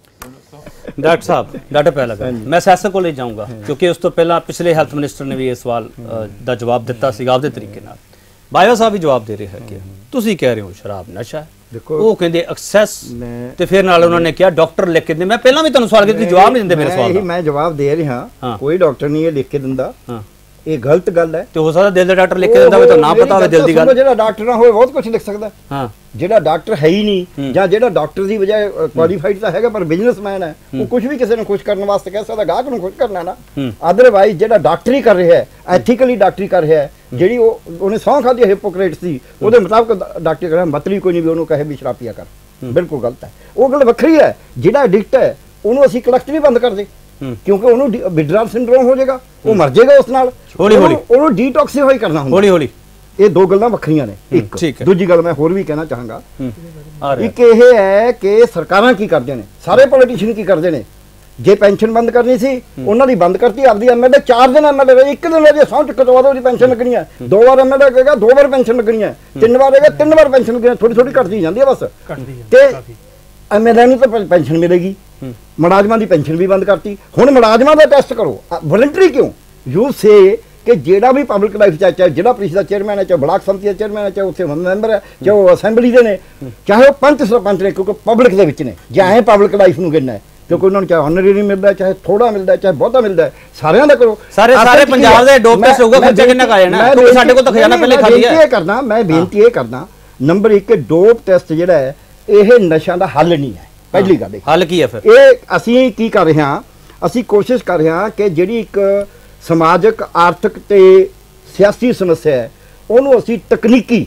ਡਾਕਟਰ ਸਾਹਿਬ, ਡਾਕਟਰ ਪਹਿਲਾ ਮੈਂ ਸਿਆਸਤ ਕੋਲ ਜਾਊਂਗਾ ਕਿਉਂਕਿ ਉਸ ਤੋਂ ਪਹਿਲਾਂ ਪਿਛਲੇ ਹੈਲਥ ਮਿਨਿਸਟਰ ਨੇ ਵੀ ਇਹ ਸਵਾਲ ਦਾ ਜਵਾਬ ਦਿੱਤਾ ਸੀਗਾ ਆਪਦੇ ਤਰੀਕੇ ਨਾਲ। ਬਾਜਵਾ ਸਾਹਿਬ ਵੀ ਜਵਾਬ ਦੇ ਰਹੇ ਹੈ ਕਿ ਤੁਸੀਂ ਕਹਿ ਰਹੇ ਹੋ ਸ਼ਰਾਬ ਨਸ਼ਾ ਹੈ, ਉਹ ਕਹਿੰਦੇ ਐਕਸੈਸ, ਤੇ ਫਿਰ ਨਾਲ ਉਹਨਾਂ ਨੇ ਕਿਹਾ ਡਾਕਟਰ ਲਿਖ ਕੇ ਦਿੰਦੇ। ਮੈਂ ਪਹਿਲਾਂ ਵੀ ਤੁਹਾਨੂੰ ਸਵਾਲ ਕੀਤਾ, ਤੁਸੀਂ ਜਵਾਬ ਨਹੀਂ ਦਿੰਦੇ ਮੇਰੇ ਸਵਾਲ ਦਾ। ਮੈਂ ਜਵਾਬ ਦੇ ਰਿਹਾ, ਕੋਈ ਡਾਕਟਰ ਨਹੀਂ ਇਹ ਲਿਖ ਕੇ ਦਿੰਦਾ, ਇਹ ਗਲਤ ਗੱਲ ਹੈ। ਤੇ ਹੋ ਸਕਦਾ ਦਿਲ ਦਾ ਡਾਕਟਰ ਲਿਖ ਕੇ ਦਿੰਦਾ ਹੋਵੇ ਤਾਂ ਨਾ ਪਤਾ ਹੋਵੇ ਦਿਲ ਦੀ ਗੱਲ। ਜਿਹੜਾ ਡਾਕਟਰ ਨਾ ਹੋਵੇ ਬਹੁਤ ਕੁਝ ਲਿਖ ਸਕਦਾ। ਹਾਂ, ਜਿਹੜਾ ਡਾਕਟਰ ਹੈ ਹੀ ਨਹੀਂ ਜਾਂ ਜਿਹੜਾ ਡਾਕਟਰ ਦੀ ਬਜਾਏ ਕੁਆਲੀਫਾਈਡ ਤਾਂ ਹੈਗਾ ਪਰ ਬਿਜ਼ਨਸਮੈਨ ਹੈ, ਉਹ ਕੁਝ ਵੀ ਕਿਸੇ ਨੂੰ ਖੁਸ਼ ਕਰਨ ਵਾਸਤੇ ਕਹਿ ਸਕਦਾ, ਗਾਹਕ ਨੂੰ ਖੁਸ਼ ਕਰਨਾ ਨਾ। ਅਦਰਵਾਈਜ਼ ਜਿਹੜਾ ਡਾਕਟਰੀ ਕਰ ਰਿਹਾ ਹੈ, ਐਥੀਕਲੀ ਡਾਕਟਰੀ ਕਰ ਰਿਹਾ ਹੈ, ਜਿਹੜੀ ਉਹਨੇ ਸਹੁੰ ਖਾਧੀ ਹਿਪੋਕਰੇਟਸ ਦੀ, ਉਹਦੇ ਮੁਤਾਬਕ ਡਾਕਟਰੀ ਕਰਨਾ ਮਤਲਬ ਕੋਈ ਨਹੀਂ ਵੀ ਉਹਨੂੰ ਕਹੇ ਵੀ ਸ਼ਰਾਬ ਪੀਆ ਕਰ, ਬਿਲਕੁਲ ਗਲਤ ਹੈ। ਉਹ ਗੱਲ ਵੱਖਰੀ ਹੈ, ਜਿਹੜਾ ਐਡਿਕਟ ਹੈ ਉਹਨੂੰ ਅਸੀਂ ਕਲੈਕਟ ਨਹੀਂ ਬੰਦ ਕਰਦੇ ਕਿਉਂਕਿ ਉਹਨੂੰ ਵਿਡਰਾਲ ਸਿੰਡਰੋਮ ਹੋ ਜਾਏਗਾ, ਉਹ ਮਰ ਜਾਏਗਾ ਉਸ ਨਾਲ। ਉਹਨੂੰ ਡੀਟੌਕਸੀਫਾਈ ਕਰਨਾ ਹੁੰਦਾ ਹੌਲੀ ਹੌਲੀ। ਇਹ 2 ਗੱਲਾਂ ਵੱਖਰੀਆਂ ਨੇ। ਇੱਕ ਦੂਜੀ ਗੱਲ ਮੈਂ ਹੋਰ ਵੀ ਕਹਿਣਾ ਚਾਹਾਂਗਾ, ਇੱਕ ਇਹ ਹੈ ਕਿ ਸਰਕਾਰਾਂ ਕੀ ਕਰਦੇ ਨੇ, ਸਾਰੇ ਪੋਲੀਟੀਸ਼ੀਅਨ ਕੀ ਕਰਦੇ ਨੇ। ਜੇ ਪੈਨਸ਼ਨ ਬੰਦ ਕਰਨੀ ਸੀ ਉਹਨਾਂ ਦੀ ਬੰਦ ਕਰਤੀ, ਆਪਦੀ ਐਮਐਲਏ 4 ਦਿਨ ਐਮਐਲਏ ਰਹੇ, 1 ਦਿਨ ਜੇ ਸਹੁੰ ਚੁੱਕ ਤੋਂ ਬਾਅਦ ਉਹਦੀ ਪੈਨਸ਼ਨ ਲੱਗਣੀ ਹੈ। 2 ਵਾਰ ਐਮਐਲਏ ਕਹੇਗਾ 2 ਵਾਰ ਪੈਨਸ਼ਨ ਲੱਗਣੀ ਹੈ, 3 ਵਾਰ ਕਹੇਗਾ 3 ਵਾਰ ਪੈਨਸ਼ਨ ਲੱਗਣੀ ਹੈ, ਥੋੜੀ ਥੋੜੀ ਘਟਦੀ ਜਾਂਦੀ ਹੈ ਬਸ। ਤੇ ਐਮਐਲਏ ਨੂੰ ਤਾਂ ਪੈਨਸ਼ਨ ਮਿਲੇਗੀ, ਮੁਲਾਜ਼ਮਾਂ ਦੀ ਪੈਨਸ਼ਨ ਵੀ ਬੰਦ ਕਰਤੀ। ਹੁਣ ਮੁਲਾਜ਼ਮਾਂ ਦਾ ਟੈਸਟ ਕਰੋ, ਵਲੰਟਰੀ ਕਿਉਂ? ਯੂ ਸੇ ਕਿ ਜਿਹੜਾ ਵੀ ਪਬਲਿਕ ਲਾਈਫ ਚਾਹੇ ਜਿਹੜਾ ਪ੍ਰੀਸ਼ਦ ਦਾ ਚੇਅਰਮੈਨ ਹੈ, ਚਾਹੇ ਬਲਾਕ ਸੰਮਤੀ ਦਾ ਚੇਅਰਮੈਨ ਹੈ, ਚਾਹੇ ਉੱਥੇ ਮੈਂਬਰ ਹੈ, ਚਾਹੇ ਉਹ ਅਸੈਂਬਲੀ ਦੇ ਨੇ, ਚਾਹੇ ਉਹ ਪੰਚ ਸਰਪੰਚ ਨੇ, ਕਿਉਂਕਿ ਪਬਲਿਕ ਦੇ ਵਿੱਚ ਨੇ, ਜੇ ਐਂ ਪਬਲਿਕ ਲਾਈਫ ਨੂੰ ਗਿਣਨਾ ਹੈ, ਕਿਉਂਕਿ ਉਹਨਾਂ ਨੂੰ ਚਾਹੇ ਆਨਰੇਰੀ ਮਿਲਦਾ, ਚਾਹੇ ਥੋੜਾ ਮਿਲਦਾ, ਚਾਹੇ ਬਹੁਤਾ ਮਿਲਦਾ, ਸਾਰਿਆਂ ਦਾ ਕਰੋ। ਸਾਰੇ ਪੰਜਾਬ ਦੇ ਡੋਪ ਟੈਸਟ ਹੋਊਗਾ, ਖਰਚਾ ਕਿੰਨਾ ਕੁ ਆ ਜਾਣਾ? ਕਿਉਂਕਿ ਸਾਡੇ ਕੋਲ ਤਾਂ ਖਜ਼ਾਨਾ ਪਹਿਲੇ ਖਾਲੀ ਹੈ। ਮੈਂ ਬੇਨਤੀ ਇਹ ਕਰਦਾ, ਨੰਬਰ 1 ਡੋਪ ਟੈਸਟ ਜਿਹੜਾ ਹੈ ਇਹ ਨਸ਼ਿਆਂ ਦਾ ਹੱਲ ਨਹੀਂ ਹੈ। ਪਹਿਲੀ ਗੱਲ ਹੱਲ ਕੀ ਹੈ ਫਿਰ? ਇਹ ਅਸੀਂ ਕੀ ਕਰ ਰਹੇ ਹਾਂ, ਅਸੀਂ ਕੋਸ਼ਿਸ਼ ਕਰ ਰਹੇ ਹਾਂ ਕਿ ਜਿਹੜੀ ਇੱਕ ਸਮਾਜਿਕ, ਆਰਥਿਕ ਤੇ ਸਿਆਸੀ ਸਮੱਸਿਆ ਹੈ ਉਹਨੂੰ ਅਸੀਂ ਤਕਨੀਕੀ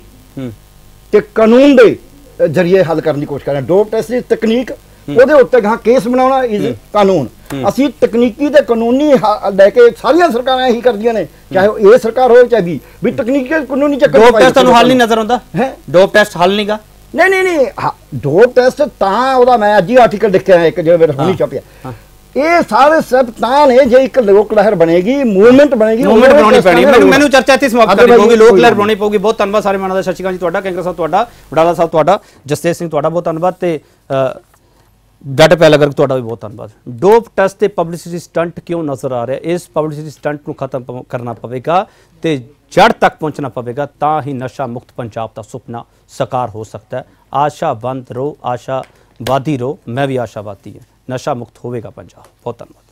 ਤੇ ਕਾਨੂੰਨ ਦੇ ਜ਼ਰੀਏ ਹੱਲ ਕਰਨ ਦੀ ਕੋਸ਼ਿਸ਼ ਕਰ ਰਹੇ ਹਾਂ। ਡੋਪ ਟੈਸਟ ਦੀ ਤਕਨੀਕ, ਉਹਦੇ ਉੱਤੇ ਗਾਂ ਕੇਸ ਬਣਾਉਣਾ ਇਜ਼ ਕਾਨੂੰਨ। ਅਸੀਂ ਤਕਨੀਕੀ ਤੇ ਕਾਨੂੰਨੀ ਲੈ ਕੇ, ਸਾਰੀਆਂ ਸਰਕਾਰਾਂ ਇਹੀ ਕਰਦੀਆਂ ਨੇ, ਚਾਹੇ ਇਹ ਸਰਕਾਰ ਹੋਵੇ ਚਾਹੇ ਵੀ ਤਕਨੀਕੀ ਕਾਨੂੰਨੀ ਚੱਕਰ। ਡੋਪ ਟੈਸਟ ਤੁਹਾਨੂੰ ਹੱਲ ਨਹੀਂ ਨਜ਼ਰ ਆਉਂਦਾ ਹੈ? ਡੋਪ ਟੈਸਟ ਹੱਲ ਨਹੀਂਗਾ? ਨਹੀਂ ਡੋਪ ਟੈਸਟ ਤਾਂ ਉਹਦਾ ਮੈਂ ਅੱਜ ਹੀ ਆਰਟੀਕਲ ਲਿਖਿਆ ਇੱਕ ਜਿਹੜਾ ਹੁਣੀ ਛਪਿਆ। ਇਹ ਸਾਰੇ ਸਭ ਤਾਂ ਨੇ ਜੇ ਇੱਕ ਲੋਕ ਲਹਿਰ ਬਣੇਗੀ, ਮੂਵਮੈਂਟ ਬਣੇਗੀ, ਮੂਵਮੈਂਟ ਬਣਾਉਣੀ ਪੈਣੀ। ਮੈਨੂੰ ਚਰਚਾ ਇੱਥੇ ਸਮਾਪਤ ਕਰਨੀ ਪਊਗੀ, ਲੋਕ ਲਹਿਰ ਬਣਾਉਣੀ ਪਊਗੀ। ਬਹੁਤ ਧੰਨਵਾਦ ਸਾਰੇ ਮਾਨਾਂ ਦਾ। ਸਤਿ ਸ਼੍ਰੀ ਅਕਾਲ ਜੀ ਤੁਹਾਡਾ, ਕੈਂਕਰ ਸਾਹਿਬ ਤੁਹਾਡਾ, ਵਡਾਲਾ ਸਾਹਿਬ ਤੁਹਾਡਾ, ਜਸਤੇਜ ਸਿੰਘ ਤੁਹਾਡਾ ਬਹੁਤ ਧੰਨਵਾਦ, ਤੇ ਡਾਕਟਰ ਪਹਿਲਾ ਗਰਗ ਤੁਹਾਡਾ ਵੀ ਬਹੁਤ ਧੰਨਵਾਦ। ਡੋਪ ਟੈਸਟ ਤੇ ਪਬਲਿਸਿਟੀ ਸਟੰਟ ਕਿਉਂ ਨਜ਼ਰ ਆ ਰਿਹਾ? ਇਸ ਪਬਲਿਸਿਟੀ ਸਟੰਟ ਨੂੰ ਖਤਮ ਕਰਨਾ ਪਵੇਗਾ ਤੇ ਜੜ ਤੱਕ ਪਹੁੰਚਣਾ ਪਵੇਗਾ, ਤਾਂ ਹੀ ਨਸ਼ਾ ਮੁਕਤ ਪੰਜਾਬ ਦਾ ਸੁਪਨਾ ਸਾਕਾਰ ਹੋ ਸਕਦਾ ਹੈ। ਆਸ਼ਾਵੰਤ ਰਹੋ, ਆਸ਼ਾਵਾਦੀ ਰਹੋ, ਮੈਂ ਵੀ ਆਸ਼ਾਵਾਦੀ ਹਾਂ। ਨਸ਼ਾ ਮੁਕਤ ਹੋਵੇਗਾ ਪੰਜਾਬ। ਬਹੁਤ ਧੰਨਵਾਦ।